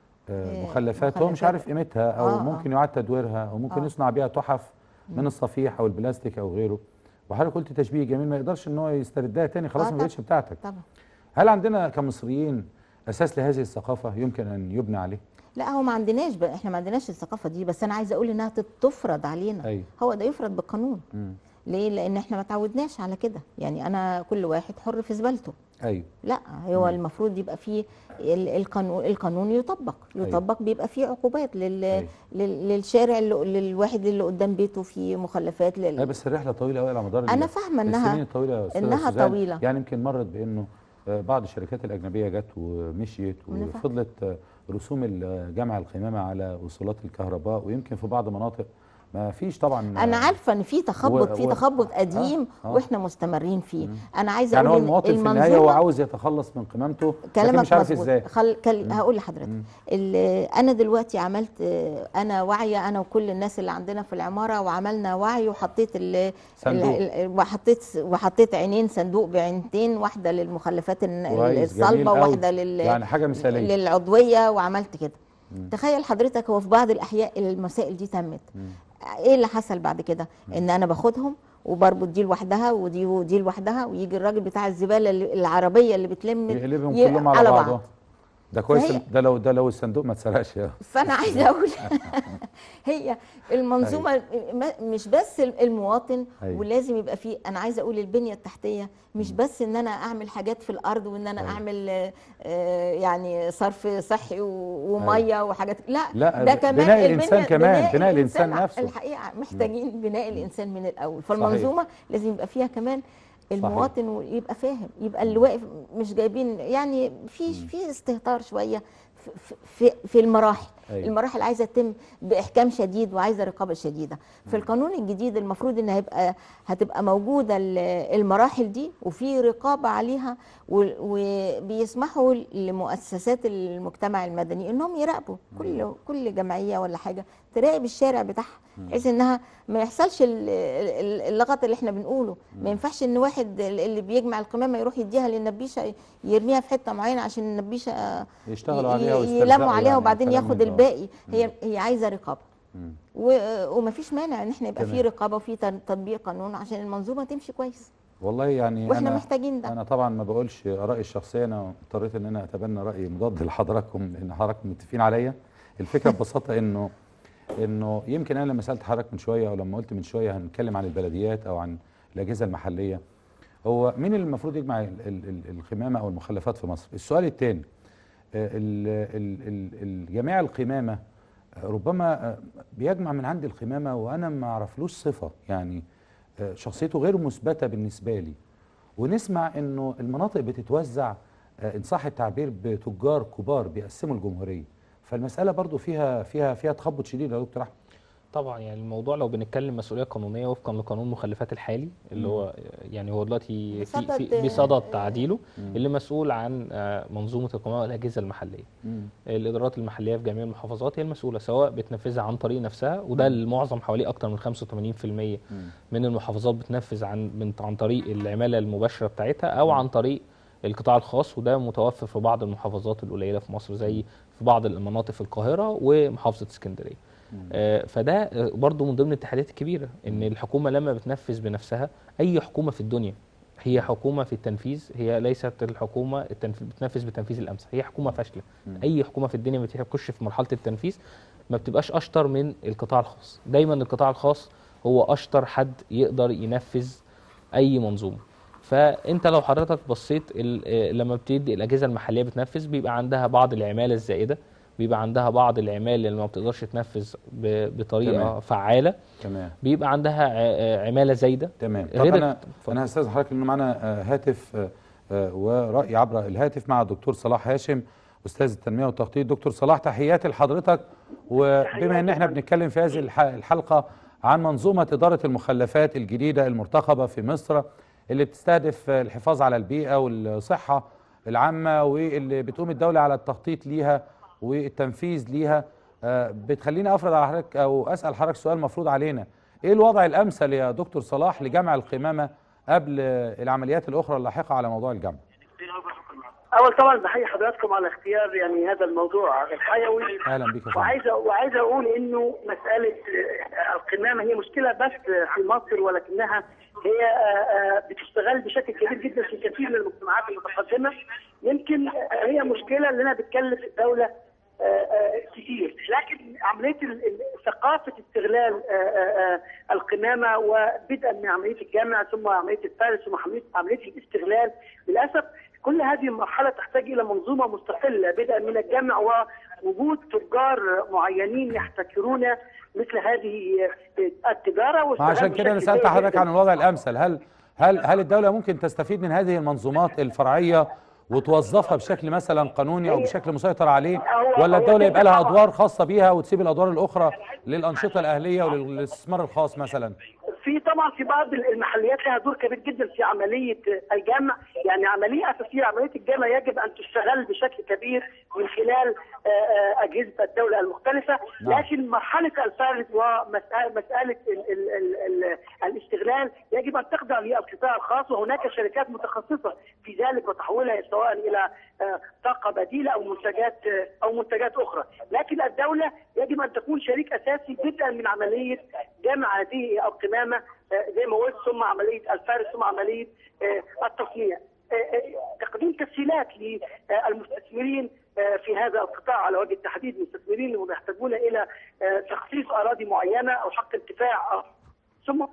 مخلفات هو مش عارف قيمتها، او ممكن يعاد تدويرها، او ممكن يصنع بيها تحف من الصفيح او البلاستيك او غيره. وحضرتك قلت تشبيه جميل، ما يقدرش ان هو يستردها تاني، خلاص ما بقتش بتاعتك. طبعا. هل عندنا كمصريين اساس لهذه الثقافه يمكن ان يبنى عليه؟ لا، هو ما عندناش احنا ما عندناش الثقافه دي، بس انا عايزه اقول انها تفرض علينا. أيوة. هو ده يفرض بالقانون. ليه؟ لان احنا ما تعودناش على كده، يعني انا كل واحد حر في زبالته. ايوه. لا، هو المفروض يبقى فيه القانون يطبق. أيوة. بيبقى فيه عقوبات للشارع للواحد اللي قدام بيته فيه مخلفات بس الرحله طويله قوي على مدار انا فاهمه انها طويله. يعني يمكن مرت بانه بعض الشركات الاجنبيه جت ومشيت، وفضلت رسوم جمع القمامه على وصولات الكهرباء، ويمكن في بعض مناطق ما فيش. طبعا انا عارفه ان في تخبط قديم واحنا مستمرين فيه. انا عايزه يعني اقول هو المواطن في النهايه هو عاوز يتخلص من قمامته، لكن مش عارف ازاي. هقول لحضرتك، انا دلوقتي عملت، انا واعيه، انا وكل الناس اللي عندنا في العماره، وعملنا وعي، وحطيت وحطيت عينين، صندوق بعينتين، واحده للمخلفات الصلبه، واحده يعني حاجه مثاليه للعضويه، وعملت كده. تخيل حضرتك، هو في بعض الاحياء المسائل دي تمت. ايه اللي حصل بعد كده؟ ان انا باخدهم وبربط دي لوحدها ودي لوحدها، ويجي الراجل بتاع الزباله العربيه اللي بتلم يقلبهم كلهم على بعض. ده كويس، ده لو الصندوق ما اتسرقش. فانا عايزه اقول هي المنظومه مش بس المواطن، ولازم يبقى فيه، انا عايزه اقول البنيه التحتيه مش بس ان انا اعمل حاجات في الارض وان انا اعمل يعني صرف صحي وميه وحاجات، لا ده كمان بناء الانسان، كمان بناء الانسان نفسه. الحقيقه محتاجين بناء الانسان من الاول، فالمنظومه لازم يبقى فيها كمان المواطن ويبقى فاهم، يبقى اللي واقف مش جايبين يعني في استهتار شويه في المراحل. المراحل عايزه تتم باحكام شديد وعايزه رقابه شديده. في القانون الجديد المفروض ان هتبقى موجوده المراحل دي وفي رقابه عليها، وبيسمحوا لمؤسسات المجتمع المدني انهم يراقبوا كل جمعيه ولا حاجه تراقب الشارع بتاعها، بحيث انها ما يحصلش اللغط اللي احنا بنقوله. ما ينفعش ان واحد اللي بيجمع القمامه يروح يديها للنبيشه يرميها في حته معينه عشان النبيشه يشتغلوا عليها يلموا عليها يعني وبعدين ياخد الباقي. هي عايزه رقابه، ومفيش مانع ان احنا يبقى في رقابه وفي تطبيق قانون عشان المنظومه تمشي كويس. والله يعني واحنا محتاجين ده. انا طبعا ما بقولش ارائي الشخصيه، انا اضطريت ان انا اتبنى راي مضاد لحضراتكم لان حضراتكم متفقين عليا. الفكره ببساطه انه يمكن انا لما سالت حضرتك من شويه او لما قلت من شويه هنتكلم عن البلديات او عن الاجهزه المحليه، هو مين اللي المفروض يجمع القمامه او المخلفات في مصر؟ السؤال الثاني، جميع القمامه ربما بيجمع من عند القمامه وانا ما اعرفلوش صفه، يعني شخصيته غير مثبته بالنسبه لي، ونسمع انه المناطق بتتوزع ان صح التعبير بتجار كبار بيقسموا الجمهوريه، فالمساله برضو فيها تخبط شديد يا دكتور احمد. طبعا يعني الموضوع لو بنتكلم مسؤوليه قانونيه وفقا لقانون المخلفات الحالي اللي هو يعني هو دلوقتي في صدد تعديله، اللي مسؤول عن منظومه القمامه والاجهزه المحليه. الادارات المحليه في جميع المحافظات هي المسؤوله، سواء بتنفذها عن طريق نفسها، وده المعظم حوالي اكثر من 85% من المحافظات بتنفذ عن طريق العماله المباشره بتاعتها او عن طريق القطاع الخاص، وده متوفر في بعض المحافظات القليله في مصر زي في بعض المناطق في القاهره ومحافظه اسكندريه. فده برضو من ضمن التحديات الكبيرة، ان الحكومة لما بتنفذ بنفسها، اي حكومة في الدنيا هي حكومة في التنفيذ، هي ليست الحكومة بتنفذ بتنفيذ الامثل، هي حكومة فاشلة. اي حكومة في الدنيا بتخش في مرحلة التنفيذ ما بتبقاش اشطر من القطاع الخاص، دايما القطاع الخاص هو اشطر حد يقدر ينفذ اي منظومة. فانت لو حضرتك بصيت لما بتدي الاجهزة المحلية بتنفذ، بيبقى عندها بعض العمالة الزائدة، بيبقى عندها بعض العمال اللي ما بتقدرش تنفذ بطريقه فعاله، تمام، بيبقى عندها عماله زايده. تمام. طب انا هستاذن حضرتك لانه معانا هاتف ورأي عبر الهاتف مع الدكتور صلاح هاشم استاذ التنميه والتخطيط. دكتور صلاح، تحياتي لحضرتك. وبما ان احنا بنتكلم في هذه الحلقه عن منظومه اداره المخلفات الجديده المرتقبه في مصر اللي بتستهدف الحفاظ على البيئه والصحه العامه، واللي بتقوم الدوله على التخطيط ليها والتنفيذ ليها، بتخليني افرض على حضرتك او اسال حضرتك سؤال مفروض علينا: ايه الوضع الامثل يا دكتور صلاح لجمع القمامه قبل العمليات الاخرى اللاحقه على موضوع الجمع؟ اول طبعا بحيي حضراتكم على اختيار يعني هذا الموضوع الحيوي. اهلا بك يا فندم. وعايز اقول انه مساله القمامه هي مشكله بس في مصر، ولكنها هي بتشتغل بشكل كبير جدا في كثير من المجتمعات المتقدمه. يمكن هي مشكله لنا بتكلف الدوله كتير، لكن عمليه ثقافه استغلال القمامه وبدءا من عمليه الجمع ثم عمليه الفرز ثم عمليه الاستغلال، للاسف كل هذه المرحله تحتاج الى منظومه مستقله بدءا من الجمع ووجود تجار معينين يحتكرون مثل هذه التجاره. عشان كده انا سالت حضرتك عن الوضع الامثل. هل الدوله ممكن تستفيد من هذه المنظومات الفرعيه وتوظفها بشكل مثلا قانوني او بشكل مسيطر عليه، ولا الدوله يبقى لها ادوار خاصه بيها وتسيب الادوار الاخرى للانشطه الاهليه وللاستثمار الخاص مثلا؟ طبعا في بعض المحليات لها دور كبير جدا في عمليه الجمع، يعني عمليه اساسيه عمليه الجمع يجب ان تشتغل بشكل كبير من خلال اجهزه الدوله المختلفه، لكن مرحله الفرز ومساله الاستغلال يجب ان تخضع للقطاع الخاص، وهناك شركات متخصصه في ذلك وتحويلها سواء الى طاقه بديله او منتجات اخرى، لكن الدوله يجب ان تكون شريك اساسي بدءا من عمليه جمع هذه القمامه زي ما قلت، ثم عمليه الفرز ثم عمليه التصنيع، تقديم تسهيلات للمستثمرين في هذا القطاع على وجه التحديد مستثمرين يحتاجون الى تخصيص اراضي معينه او حق انتفاع ثم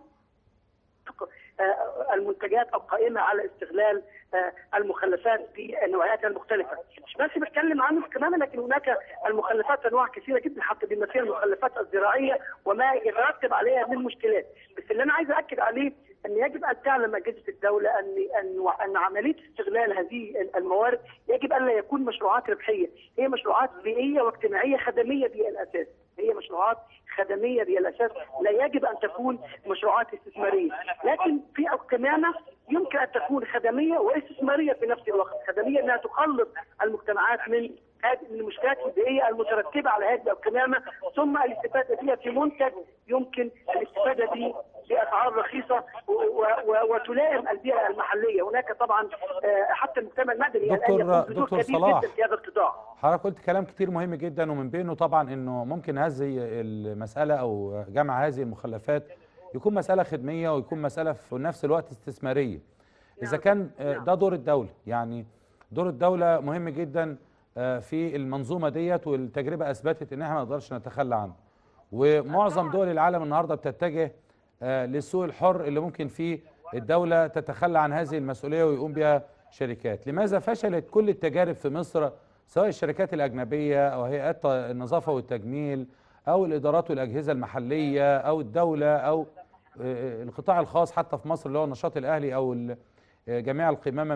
المنتجات القائمه على استغلال المخلفات بنوعياتها المختلفه. مش بس بتكلم عنه كمان، لكن هناك المخلفات انواع كثيره جدا حتى بما فيها المخلفات الزراعيه وما يترتب عليها من مشكلات. بس اللي انا عايز اكد عليه ان يجب ان تعلم اجهزه الدوله ان عمليه استغلال هذه الموارد يجب ان لا يكون مشروعات ربحيه، هي مشروعات بيئيه واجتماعيه خدميه بالاساس، هي مشروعات خدميه بالاساس، لا يجب ان تكون مشروعات استثماريه، لكن في القمامه يمكن ان تكون خدميه واستثماريه في نفس الوقت، خدميه انها تخلص المجتمعات من المشكلات البيئيه المترتبه على هذه القمامه، ثم الاستفاده فيها في منتج يمكن الاستفاده به باسعار رخيصه وتلائم البيئه المحليه. هناك طبعا حتى المجتمع المدني دكتور صلاح، في هذا القطاع. حضرتك قلت كلام كتير مهم جدا، ومن بينه طبعا انه ممكن هذه المساله او جمع هذه المخلفات يكون مساله خدميه ويكون مساله في نفس الوقت استثماريه. اذا كان ده دور الدوله، يعني دور الدوله مهم جدا في المنظومه ديت، والتجربه اثبتت ان احنا ما نقدرش نتخلى عنه. ومعظم دول العالم النهارده بتتجه للسوق الحر اللي ممكن فيه الدوله تتخلى عن هذه المسؤوليه ويقوم بها شركات. لماذا فشلت كل التجارب في مصر، سواء الشركات الاجنبيه او هيئات النظافه والتجميل او الادارات والاجهزه المحليه او الدوله او القطاع الخاص حتى في مصر اللي هو النشاط الاهلي او جميع القمامه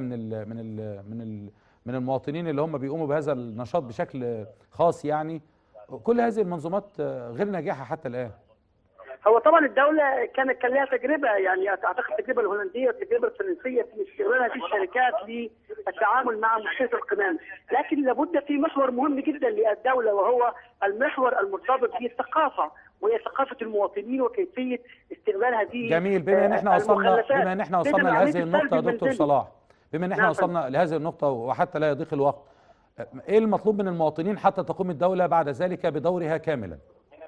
من المواطنين اللي هم بيقوموا بهذا النشاط بشكل خاص. يعني كل هذه المنظومات غير ناجحه حتى الان. هو طبعا الدوله كان لها تجربه، يعني اعتقد التجربه الهولنديه والتجربه الفرنسيه في استغلال هذه الشركات للتعامل مع مشكله القمامه، لكن لابد في محور مهم جدا للدوله وهو المحور المرتبط بالثقافه، وهي ثقافه المواطنين وكيفيه استغلال هذه. جميل. بما ان احنا وصلنا لهذه النقطه يا دكتور صلاح، بما ان احنا وصلنا لهذه النقطه وحتى لا يضيق الوقت، ايه المطلوب من المواطنين حتى تقوم الدوله بعد ذلك بدورها كاملا؟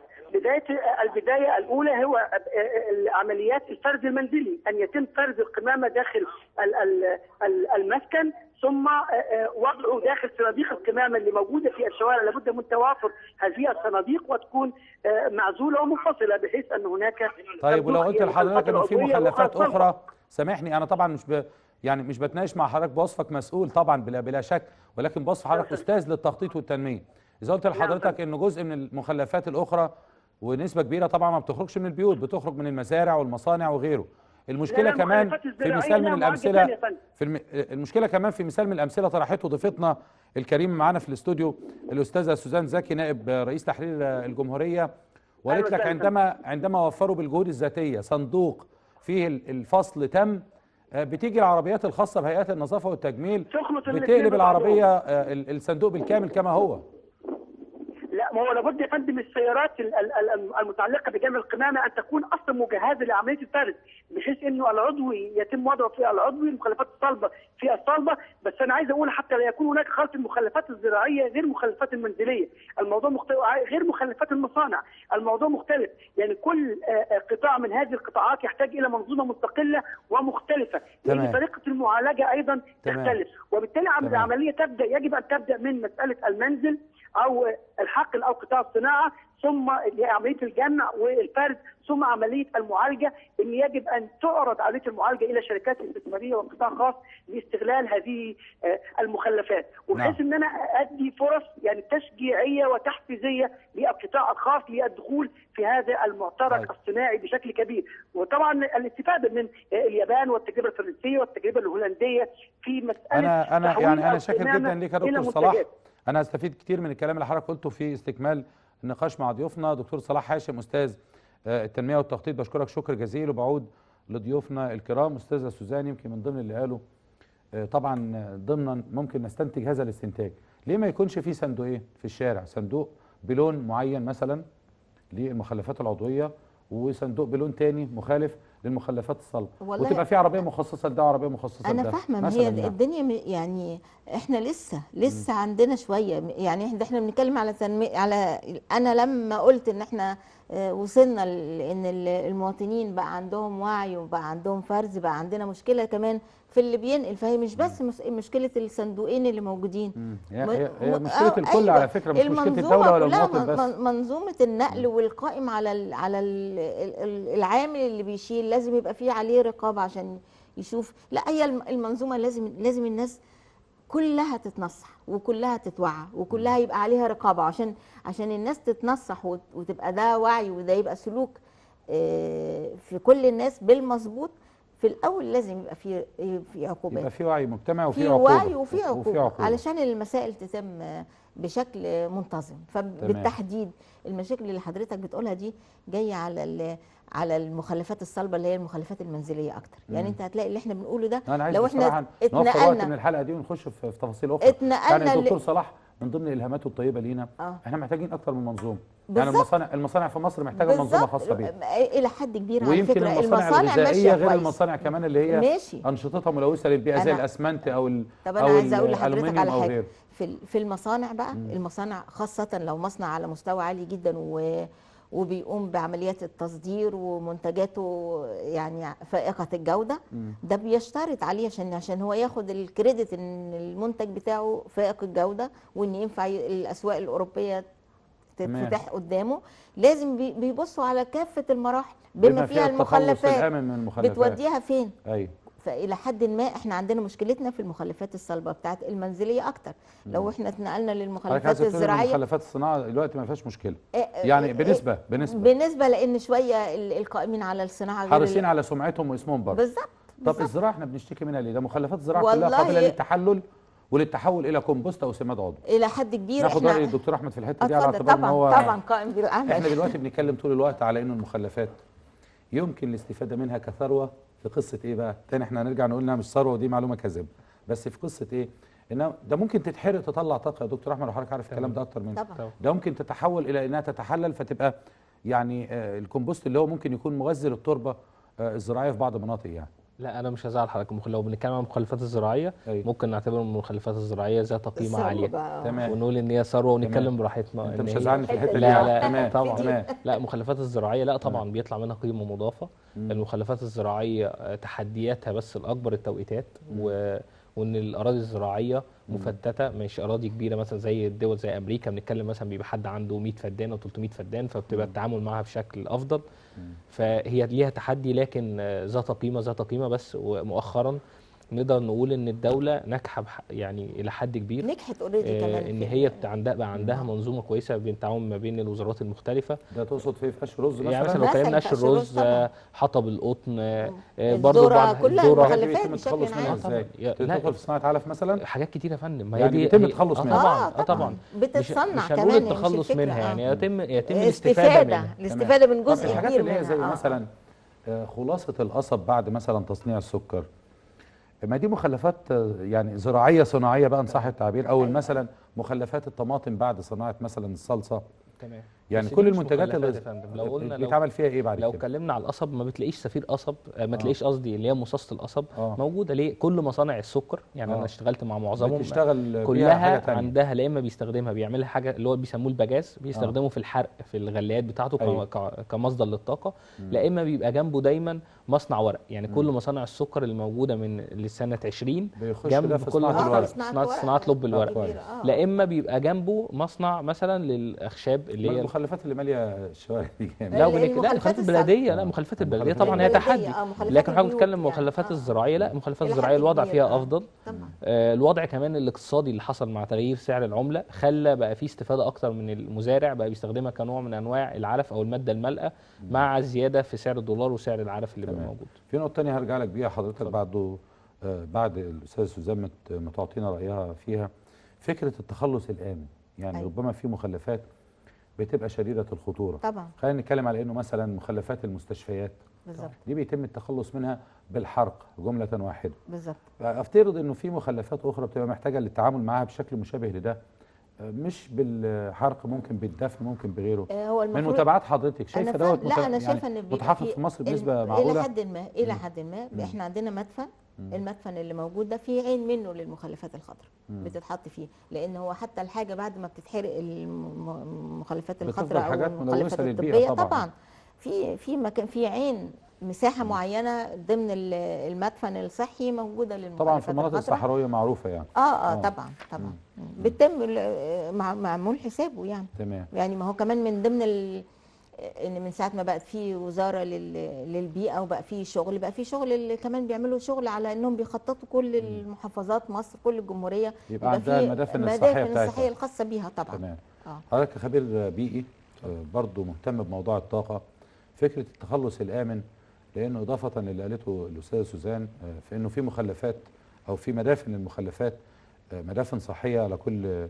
البداية الأولى هو عمليات الفرز المنزلي، أن يتم فرز القمامة داخل المسكن، ثم وضعه داخل صناديق القمامة اللي موجودة في الشوارع. لابد من توافر هذه الصناديق وتكون معزولة ومنفصلة بحيث أن هناك. طيب ولو قلت لحضرتك أنه في مخلفات أخرى، سامحني أنا طبعا مش بتناقش مع حضرتك بوصفك مسؤول طبعا بلا شك، ولكن بوصف حضرتك أستاذ للتخطيط والتنمية. إذا قلت لحضرتك أنه جزء من المخلفات الأخرى ونسبة كبيرة طبعا ما بتخرجش من البيوت، بتخرج من المزارع والمصانع وغيره. المشكلة كمان في مثال من الأمثلة المشكلة كمان في مثال من الأمثلة طرحته ضيفتنا الكريم معانا في الاستوديو الأستاذة سوزان زكي نائب رئيس تحرير الجمهورية، وقالت لك عندما وفروا بالجهود الذاتية صندوق فيه الفصل تم، بتيجي العربيات الخاصة بهيئات النظافة والتجميل بتقلب العربية الصندوق بالكامل كما هو. لا، ما هو لابد يا فندم السيارات المتعلقه بجمع القمامه ان تكون اصلا مجهزه لعمليه الفرز، بحيث انه العضوي يتم وضعه في العضوي، المخلفات الصلبه في الصلبه. بس انا عايز اقول حتى لا يكون هناك خلط المخلفات الزراعيه غير المخلفات المنزليه، الموضوع مختلف، غير مخلفات المصانع، الموضوع مختلف. يعني كل قطاع من هذه القطاعات يحتاج الى منظومه مستقله ومختلفه، لان طريقه المعالجه ايضا تختلف، وبالتالي العمليه يجب ان تبدا من مساله المنزل او الحقل او قطاع الصناعه، ثم عمليه الجمع والفرز، ثم عمليه المعالجه، ان يجب ان تعرض عمليه المعالجه الى شركات استثماريه وقطاع خاص لاستغلال هذه المخلفات، وبحيث ان انا ادي فرص يعني تشجيعيه وتحفيزيه للقطاع الخاص للدخول في هذا المعترك الصناعي بشكل كبير. وطبعا الاستفاده من اليابان والتجربه الفرنسيه والتجربه الهولنديه في مساله انا شاكر جدا ليك يا دكتور صلاح. أنا هستفيد كتير من الكلام اللي حضرتك قلته في استكمال النقاش مع ضيوفنا. دكتور صلاح هاشم أستاذ التنمية والتخطيط، بشكرك شكر جزيل، وبعود لضيوفنا الكرام. أستاذة سوزان، يمكن من ضمن اللي قالوا طبعا ضمنا ممكن نستنتج هذا الاستنتاج، ليه ما يكونش في صندوقين في الشارع، صندوق بلون معين مثلا للمخلفات العضوية وصندوق بلون تاني مخالف للمخلفات الصلبه، وتبقى في عربيه مخصصه لده وعربيه مخصصه لده. انا فاهمه، ما هي الدنيا يعني احنا لسه عندنا شويه، يعني احنا بنتكلم على انا لما قلت ان احنا وصلنا لان المواطنين بقى عندهم وعي وبقى عندهم فرز، بقى عندنا مشكله كمان في اللي بينقل، فهي مش بس مشكله الصندوقين اللي موجودين. هي مشكله الكل على فكره، مش مشكله الدوله ولا المواطن بس. منظومه النقل والقائم على العامل اللي بيشيل لازم يبقى فيه عليه رقابه عشان يشوف. لا، هي المنظومه لازم الناس كلها تتنصح وكلها تتوعى وكلها يبقى عليها رقابه عشان الناس تتنصح وتبقى ده وعي وده يبقى سلوك في كل الناس بالمظبوط. في الاول لازم يبقى في عقوبات، يبقى في وعي مجتمعي وفي عقوبه، وعي وفي عقوبه علشان المسائل تتم بشكل منتظم. فبالتحديد المشاكل اللي حضرتك بتقولها دي جايه على المخلفات الصلبه اللي هي المخلفات المنزليه اكتر. يعني انت هتلاقي اللي احنا بنقوله ده لو احنا نوفر وقت من الحلقه دي ونخش في تفاصيل اخرى. يعني الدكتور صلاح من ضمن الهاماته الطيبه لينا احنا محتاجين اكتر من منظومه. يعني المصانع في مصر محتاجه منظومه خاصه بيها الى حد كبير. على ويمكن فكره المصانع الغذائيه غير المصانع كمان اللي هي ماشي. انشطتها ملوثه للبيئه زي الاسمنت او طب انا عايزه اقول لحضرتك على حاجه غيره. في المصانع بقى. المصانع خاصه لو مصنع على مستوى عالي جدا وبيقوم بعمليات التصدير ومنتجاته يعني فائقه الجوده، ده بيشترط عليه عشان هو ياخد الكريدت ان المنتج بتاعه فائق الجوده وان ينفع الاسواق الاوروبيه تتفتح قدامه. لازم بيبصوا على كافه المراحل بما فيها المخلفات بتوديها فين. ايوه. فإلى حد ما احنا عندنا مشكلتنا في المخلفات الصلبة بتاعت المنزلية أكتر. لو احنا اتنقلنا للمخلفات الزراعية، المخلفات الصناعة دلوقتي ما فيهاش مشكلة يعني بالنسبة لأن شوية القائمين على الصناعة حريصين على سمعتهم واسمهم برضه. بالظبط. طب الزراعة احنا بنشتكي منها ليه؟ ده مخلفات الزراعة كلها قابلة للتحلل وللتحول الى كومبوست او سماد عضوي الى حد كبير. ناخد راي الدكتور احمد في الحته دي على اعتبار ان هو طبعا قائم بالاعمال. احنا دلوقتي بنتكلم طول الوقت على انه المخلفات يمكن الاستفاده منها كثروه. في قصه ايه بقى؟ تاني احنا هنرجع نقول انها مش ثروه ودي معلومه كاذبه، بس في قصه ايه؟ انها ده ممكن تتحرق تطلع طاقه يا دكتور احمد وحضرتك عارف الكلام ده اكتر مني. طبعا. ده ممكن تتحول الى انها تتحلل فتبقى يعني الكومبوست اللي هو ممكن يكون مغذي للتربه الزراعيه في بعض المناطق يعني. لا انا مش هزعل حضرتك. لو بنتكلم عن المخلفات الزراعيه ممكن نعتبر المخلفات الزراعيه ذات قيمه عاليه تمام ونقول ان هي ثروه ونتكلم براحتنا. انت مش هتزعلني في الحته دي. لا تمام طبعا. لا المخلفات الزراعيه لا طبعا بيطلع منها قيمه مضافه. المخلفات الزراعيه تحدياتها بس الاكبر التوقيتات وان الاراضي الزراعيه مفتته، مش اراضي كبيره مثلا زي الدول زي امريكا بنتكلم مثلا بيبقى حد عنده 100 فدان او 300 فدان فبتبقى التعامل معها بشكل افضل. فهي ليها تحدي لكن ذات قيمه بس. ومؤخرا نقدر نقول ان الدوله ناجحه يعني الى حد كبير، نجحت اوريدي كمان ان هي عندها منظومه كويسه بين التعاون ما بين الوزارات المختلفه. ده تقصد في قش الرز مثلا؟ يعني مثلا لو كلمنا قش الرز، حطب القطن، برضه بعض المخلفات بشكل عام. ازاي؟ تدخل في صناعه علف مثلا؟ حاجات كتير يا فندم. ما هي دي يتم التخلص منها. طبعا بتتصنع مش كمان. مش التخلص منها يعني يتم الاستفاده من جزء كبير الحاجات اللي هي زي مثلا خلاصه القصب بعد مثلا تصنيع السكر، ما دي مخلفات يعني زراعيه صناعيه بقى ان صح التعبير، او مثلا مخلفات الطماطم بعد صناعه مثلا الصلصه. تمام. يعني كل المنتجات اللي لو قلنا بيتعمل فيها ايه بعد كده؟ لو اتكلمنا على القصب ما بتلاقيش سفير قصب، ما تلاقيش قصدي اللي هي مصاصه القصب موجوده. ليه؟ كل مصانع السكر يعني انا اشتغلت مع معظمهم بتشتغل كلها عندها لا اما بيستخدمها بيعملها حاجه اللي هو بيسموه البجاز، بيستخدمه في الحرق في الغليات بتاعته كمصدر للطاقه، لا اما بيبقى جنبه دايما مصنع ورق. يعني كل مصانع السكر اللي موجوده من لسنه 20 جنب كل صناعه لب الورق، لا اما بيبقى جنبه مصنع مثلا للاخشاب اللي هي المخلفات اللي ماليه الشوارع دي. لا المخلفات البلديه، لا مخلفات البلديه طبعا هي تحدي. لكن حضرتك بتتكلم المخلفات الزراعيه، لا المخلفات الزراعيه الوضع فيها افضل. الوضع كمان الاقتصادي اللي حصل مع تغيير سعر العمله خلى بقى في استفاده اكتر من المزارع، بقى بيستخدمها كنوع من انواع العلف او الماده المالئه مع الزياده في سعر الدولار وسعر العلف اللي بقى موجود. في نقطه ثانيه هرجع لك بيها حضرتك بعد الاستاذ سوزان ما تعطينا رايها فيها، فكره التخلص الامن. يعني ربما في مخلفات بتبقى شديده الخطوره. طبعا. خلينا نتكلم على انه مثلا مخلفات المستشفيات بالظبط دي بيتم التخلص منها بالحرق جمله واحده. بالظبط. افترض انه في مخلفات اخرى بتبقى محتاجه للتعامل معها بشكل مشابه لده، مش بالحرق، ممكن بالدفن، ممكن بغيره. هو من متابعات حضرتك شايفه دوت لا انا شايفه ان متحقق في مصر بنسبه معقوله الى حد ما احنا عندنا مدفن المدفن اللي موجود ده فيه عين منه للمخلفات الخضراء بتتحط فيه، لان هو حتى الحاجه بعد ما بتتحرق المخلفات الخضراء او حاجات المخلفات ملوثة للبيئة الطبيه طبعاً. طبعا في مكان، في عين مساحه معينه ضمن المدفن الصحي موجوده للمخلفات طبعا في المناطق الخضراء. الصحراويه معروفه يعني. طبعا بيتم معمول حسابه يعني. تمام. يعني ما هو كمان من ضمن ان من ساعه ما بقت في وزاره للبيئه وبقى في شغل، بقى في شغل اللي كمان بيعملوا شغل على انهم بيخططوا كل المحافظات مصر، كل الجمهوريه يبقى عندها المدافن الصحيه بتاعتها، الصحيه الخاصه بيها طبعا. تمام. حضرتك خبير بيئي برضه مهتم بموضوع الطاقه، فكره التخلص الامن، لانه اضافه للي قالته الاستاذه سوزان في انه في مخلفات او في مدافن للمخلفات، مدافن صحيه على كل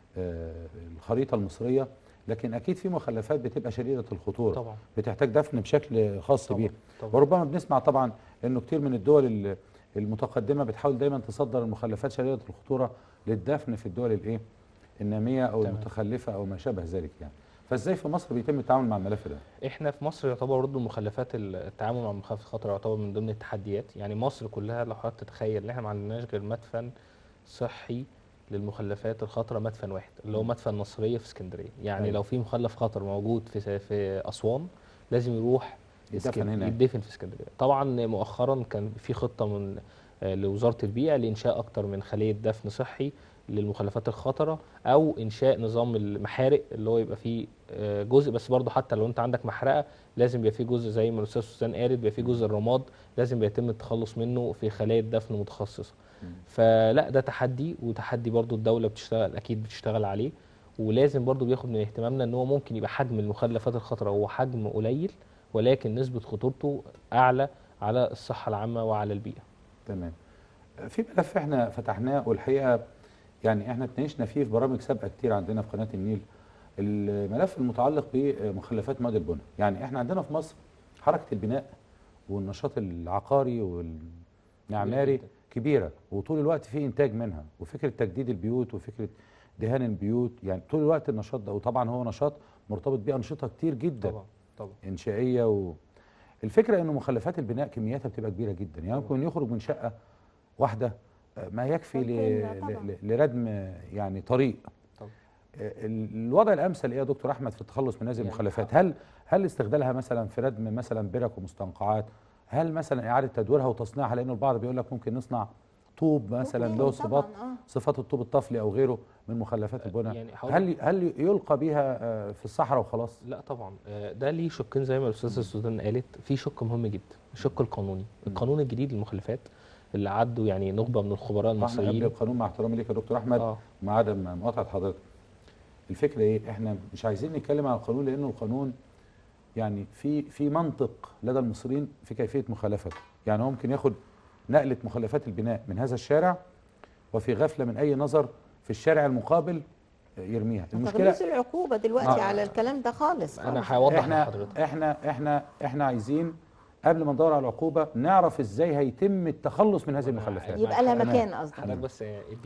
الخريطه المصريه، لكن اكيد في مخلفات بتبقى شديده الخطوره طبعا بتحتاج دفن بشكل خاص بيها. طبعا. وربما بنسمع طبعا انه كتير من الدول المتقدمه بتحاول دايما تصدر المخلفات شديده الخطوره للدفن في الدول الايه الناميه او المتخلفه او ما شابه ذلك يعني. فازاي في مصر بيتم التعامل مع الملف ده؟ احنا في مصر يعتبر برضه المخلفات، التعامل مع المخلفات الخطره يعتبر من ضمن التحديات. يعني مصر كلها لو حضرتك تتخيل ان احنا ما عندناش غير مدفن صحي للمخلفات الخطره، مدفن واحد اللي هو مدفن نصريه في اسكندريه. يعني لو في مخلف خطر موجود في اسوان لازم يروح يدفن في اسكندريه. طبعا مؤخرا كان في خطه من لوزاره البيئه لانشاء اكتر من خليه دفن صحي للمخلفات الخطره، او انشاء نظام المحارق اللي هو يبقى فيه جزء، بس برضه حتى لو انت عندك محرقه لازم يبقى فيه جزء زي ما الاستاذ سوزان قالت، بيبقى فيه جزء الرماد لازم بيتم التخلص منه في خلايا دفن متخصصه. فلا ده تحدي، وتحدي برضه الدوله اكيد بتشتغل عليه، ولازم برضه بياخد من اهتمامنا ان هو ممكن يبقى حجم المخلفات الخطره هو حجم قليل، ولكن نسبه خطورته اعلى على الصحه العامه وعلى البيئه. تمام. في ملف احنا فتحناه والحقيقه يعني احنا اتناقشنا فيه في برامج سابقه كتير عندنا في قناه النيل، الملف المتعلق بمخلفات مواد البناء. يعني احنا عندنا في مصر حركه البناء والنشاط العقاري والمعماري كبيره، وطول الوقت في انتاج منها، وفكره تجديد البيوت وفكره دهان البيوت، يعني طول الوقت النشاط ده، وطبعا هو نشاط مرتبط بانشطه كتير جدا طبعا انشائيه. الفكره انه مخلفات البناء كمياتها بتبقى كبيره جدا، يعني ممكن يخرج من شقه واحده ما يكفي لردم يعني طريق. الوضع الامثل ايه يا دكتور احمد في التخلص من هذه المخلفات؟ هل استغلالها مثلا في ردم مثلا برك ومستنقعات؟ هل مثلا اعاده تدويرها وتصنيعها؟ لانه البعض بيقول لك ممكن نصنع طوب مثلا له صفات الطوب الطفلي او غيره من مخلفات البناء. يعني هل يلقى بيها في الصحراء وخلاص؟ لا طبعا، ده ليه شقين زي ما الاستاذه سوزان قالت. في شق مهم جدا، الشق القانوني. القانون الجديد للمخلفات اللي عدوا يعني نخبه من الخبراء المصريين قبل القانون، مع احترامي ليك يا دكتور احمد ومع عدم مقاطعه حضرتك، الفكره ايه؟ احنا مش عايزين نتكلم عن القانون لانه القانون يعني في منطق لدى المصريين في كيفيه مخالفته. يعني هو ممكن ياخد نقله مخلفات البناء من هذا الشارع وفي غفله من اي نظر في الشارع المقابل يرميها. المشكله مش العقوبه دلوقتي على الكلام ده خالص. انا هوضح لحضرتك. احنا عايزين قبل ما ندور على العقوبه نعرف ازاي هيتم التخلص من هذه المخلفات، يبقى لها مكان. قصدي حضرتك بس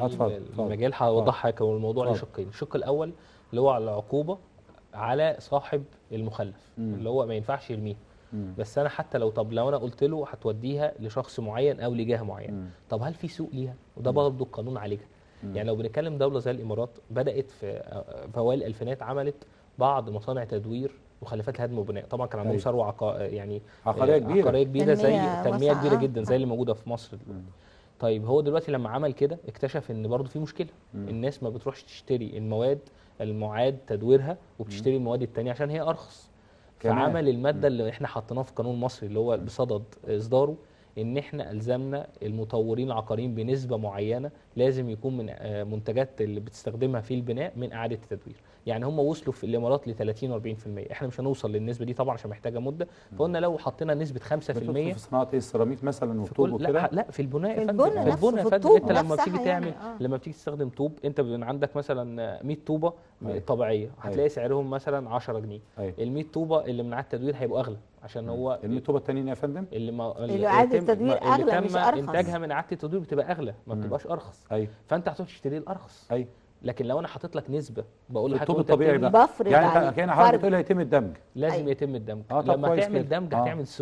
المجال هوضحها. والموضوع له شقين. الشق الاول اللي هو على العقوبه على صاحب المخلف اللي هو ما ينفعش يرميه. بس انا حتى لو انا قلت له هتوديها لشخص معين او لجهه معينه، طب هل في سوق ليها؟ وده برضه القانون عليها. يعني لو بنتكلم دوله زي الامارات بدات في اوائل الالفينات عملت بعض مصانع تدوير مخلفات الهدم والبناء. طبعا كان عندهم ثروه يعني عقاريه كبيره زي تنميه كبيره جدا زي اللي موجوده في مصر دلوقتي. طيب هو دلوقتي لما عمل كده اكتشف ان برضه في مشكله. الناس ما بتروحش تشتري المواد المعاد تدويرها وبتشتري المواد الثانيه عشان هي ارخص. فعمل الماده اللي احنا حطيناها في قانون مصري اللي هو بصدد اصداره، ان احنا الزمنا المطورين العقاريين بنسبه معينه لازم يكون من منتجات اللي بتستخدمها في البناء من اعاده التدوير. يعني هم وصلوا في الامارات ل 30 و40%، احنا مش هنوصل للنسبه دي طبعا عشان محتاجه مده. فقلنا لو حطينا نسبه 5% في صناعه السيراميك مثلا والطوب وكده. لا في البناء في البناء انت لما بتيجي تعمل لما بتيجي تستخدم طوب، انت بيبقى عندك مثلا 100 طوبه طبيعيه هتلاقي سعرهم مثلا 10 جنيه. ال 100 طوبه اللي من اعاده التدوير هيبقوا اغلى عشان هو ال 100 طوبه التانيين يا فندم اللي اعاده التدوير اغلى مش ارخص. انتاجها من اعاده التدوير بتبقى اغلى ما بتبقاش ارخص. فانت هتروح تشتري الارخص. لكن لو انا حاطط لك نسبه بقول لك الطوب الطبيعي بقى يعني كان حضرتك بتقول هيتم الدمج، لازم يتم الدمج. لما تعمل دمج هتعمل سوق،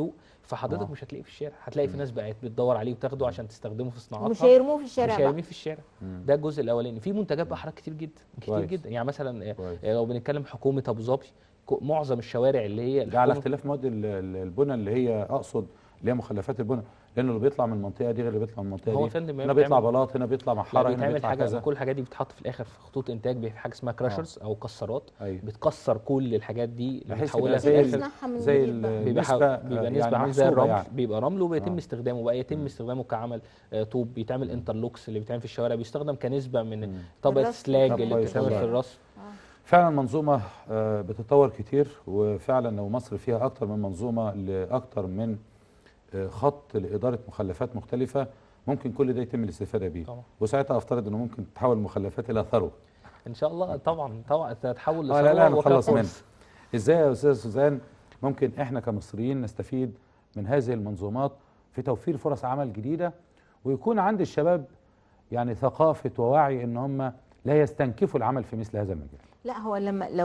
فحضرتك مش هتلاقيه في الشارع، هتلاقي في ناس بقت بتدور عليه وتاخده عشان تستخدمه في صناعاتها، مش هيرموه في الشارع مش بقى. هيرميه في الشارع. ده الجزء الاولاني. في منتجات بقى حضرتك كتير جدا كتير كويس. جدا، يعني مثلا كويس. لو بنتكلم حكومه ابو ظبي، معظم الشوارع اللي هي ده على الحكومة- اختلاف مواد البنى اللي هي اقصد اللي هي مخلفات البنى، لانه اللي بيطلع من المنطقه دي غير اللي بيطلع من المنطقه هو دي. يا فندم هنا بيطلع بيتعمل- بلاط، هنا بيطلع لا، محاره، هنا بيتعمل بيطلع حاجه، كذا. كل الحاجات دي بتتحط في الاخر في خطوط انتاج بحاجه اسمها كراشرز او كسرات، أيوة. بتكسر كل الحاجات دي بحيث بتحولها يبقى في زي الاخر بتصنعها من زي جديد بقى. بيبقى نسبه عامل زي محسوبة الرمل، يعني. بيبقى رمل وبيتم استخدامه بقى، يتم استخدامه كعمل طوب، بيتعمل انترلوكس اللي بيتعمل في الشوارع، بيستخدم كنسبه من طبقه الرصف سلاج طبعاً. اللي كويس بتتعمل في والله. الرصف. فعلا منظومه بتتطور كتير، وفعلا لو مصر فيها اكتر من منظومه لاكتر من خط لاداره مخلفات مختلفه، ممكن كل ده يتم الاستفاده بيه. طبعا. وساعتها افترض انه ممكن تتحول المخلفات الى ثروه. ان شاء الله طبعا تتحول لا لثروه نتخلص منها. وكفرص. ازاي يا استاذ سوزان ممكن احنا كمصريين نستفيد من هذه المنظومات في توفير فرص عمل جديده، ويكون عند الشباب يعني ثقافه ووعي ان هم لا يستنكفوا العمل في مثل هذا المجال؟ لا، هو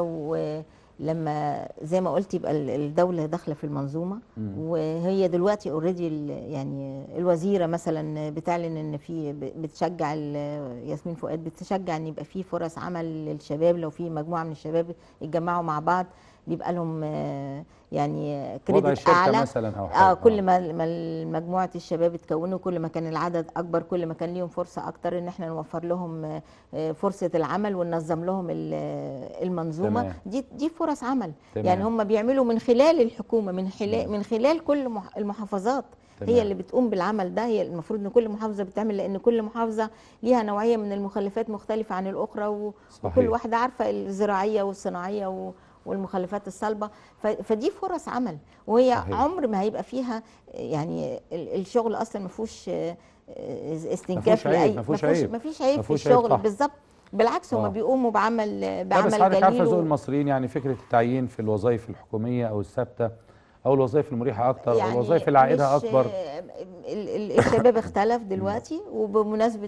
لما زي ما قلت يبقى الدوله داخله في المنظومه، وهي دلوقتي اوريدي يعني الوزيره مثلا بتعلن ان في بتشجع ياسمين فؤاد بتشجع ان يبقى في فرص عمل للشباب، لو في مجموعه من الشباب يتجمعوا مع بعض بيبقى لهم يعني وضع كريدت الشركه اعلى. مثلا او حاجه. كل ما مجموعه الشباب اتكونوا، كل ما كان العدد اكبر، كل ما كان ليهم فرصه اكتر ان احنا نوفر لهم فرصه العمل وننظم لهم المنظومه. تمام. دي فرص عمل. تمام. يعني هم بيعملوا من خلال الحكومه، من خلال كل المحافظات. تمام. هي اللي بتقوم بالعمل ده، هي المفروض ان كل محافظه بتعمل، لان كل محافظه ليها نوعيه من المخلفات مختلفه عن الاخرى، صحيح. وكل واحده عارفه الزراعيه والصناعيه والمخلفات الصلبه. فدي فرص عمل، وهي صحيح. عمر ما هيبقى فيها يعني الشغل اصلا ما فيهوش استنكاف عيب، لاي، ما فيهوش عيب. ما فيش عيب ما في فيهوش عيب، الشغل صح. بالظبط. بالعكس هم بيقوموا بعمل لا بس حضرتك عارفه ذوق جليل. المصريين، يعني فكره التعيين في الوظائف الحكوميه او الثابته او الوظائف المريحه اكتر يعني او الوظائف العائده مش اكبر. الشباب اختلف دلوقتي، وبمناسبه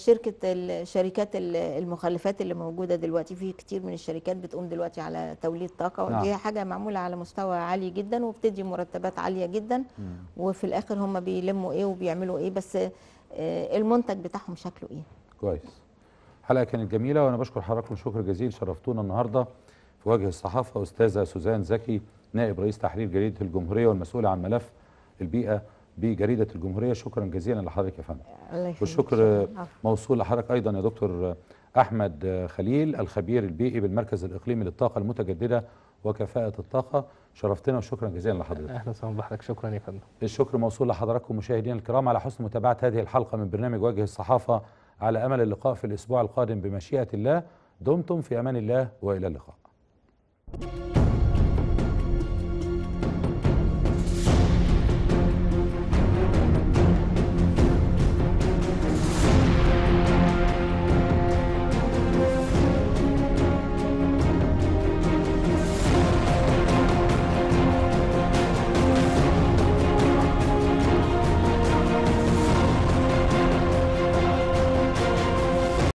شركات المخلفات اللي موجوده دلوقتي، في كتير من الشركات بتقوم دلوقتي على توليد طاقه، نعم. ودي حاجه معموله على مستوى عالي جدا وبتدي مرتبات عاليه جدا. وفي الاخر هم بيلموا ايه وبيعملوا ايه، بس المنتج بتاعهم شكله ايه. كويس. حلقه كانت جميله، وانا بشكر حضراتكم شكر جزيل، شرفتونا النهارده في وجه الصحافه استاذه سوزان زكي، نائب رئيس تحرير جريده الجمهوريه والمسؤوله عن ملف البيئه بجريده الجمهوريه. شكرا جزيلا لحضرتك يا فندم. الله يخليك. والشكر موصول لحضرتك ايضا يا دكتور احمد خليل، الخبير البيئي بالمركز الاقليمي للطاقه المتجدده وكفاءه الطاقه. شرفتنا وشكرا جزيلا لحضرتك. اهلا وسهلا بحضرتك، شكرا يا فندم. الشكر موصول لحضراتكم مشاهدينا الكرام على حسن متابعه هذه الحلقه من برنامج وجه الصحافه، على امل اللقاء في الاسبوع القادم بمشيئه الله. دمتم في امان الله والى اللقاء.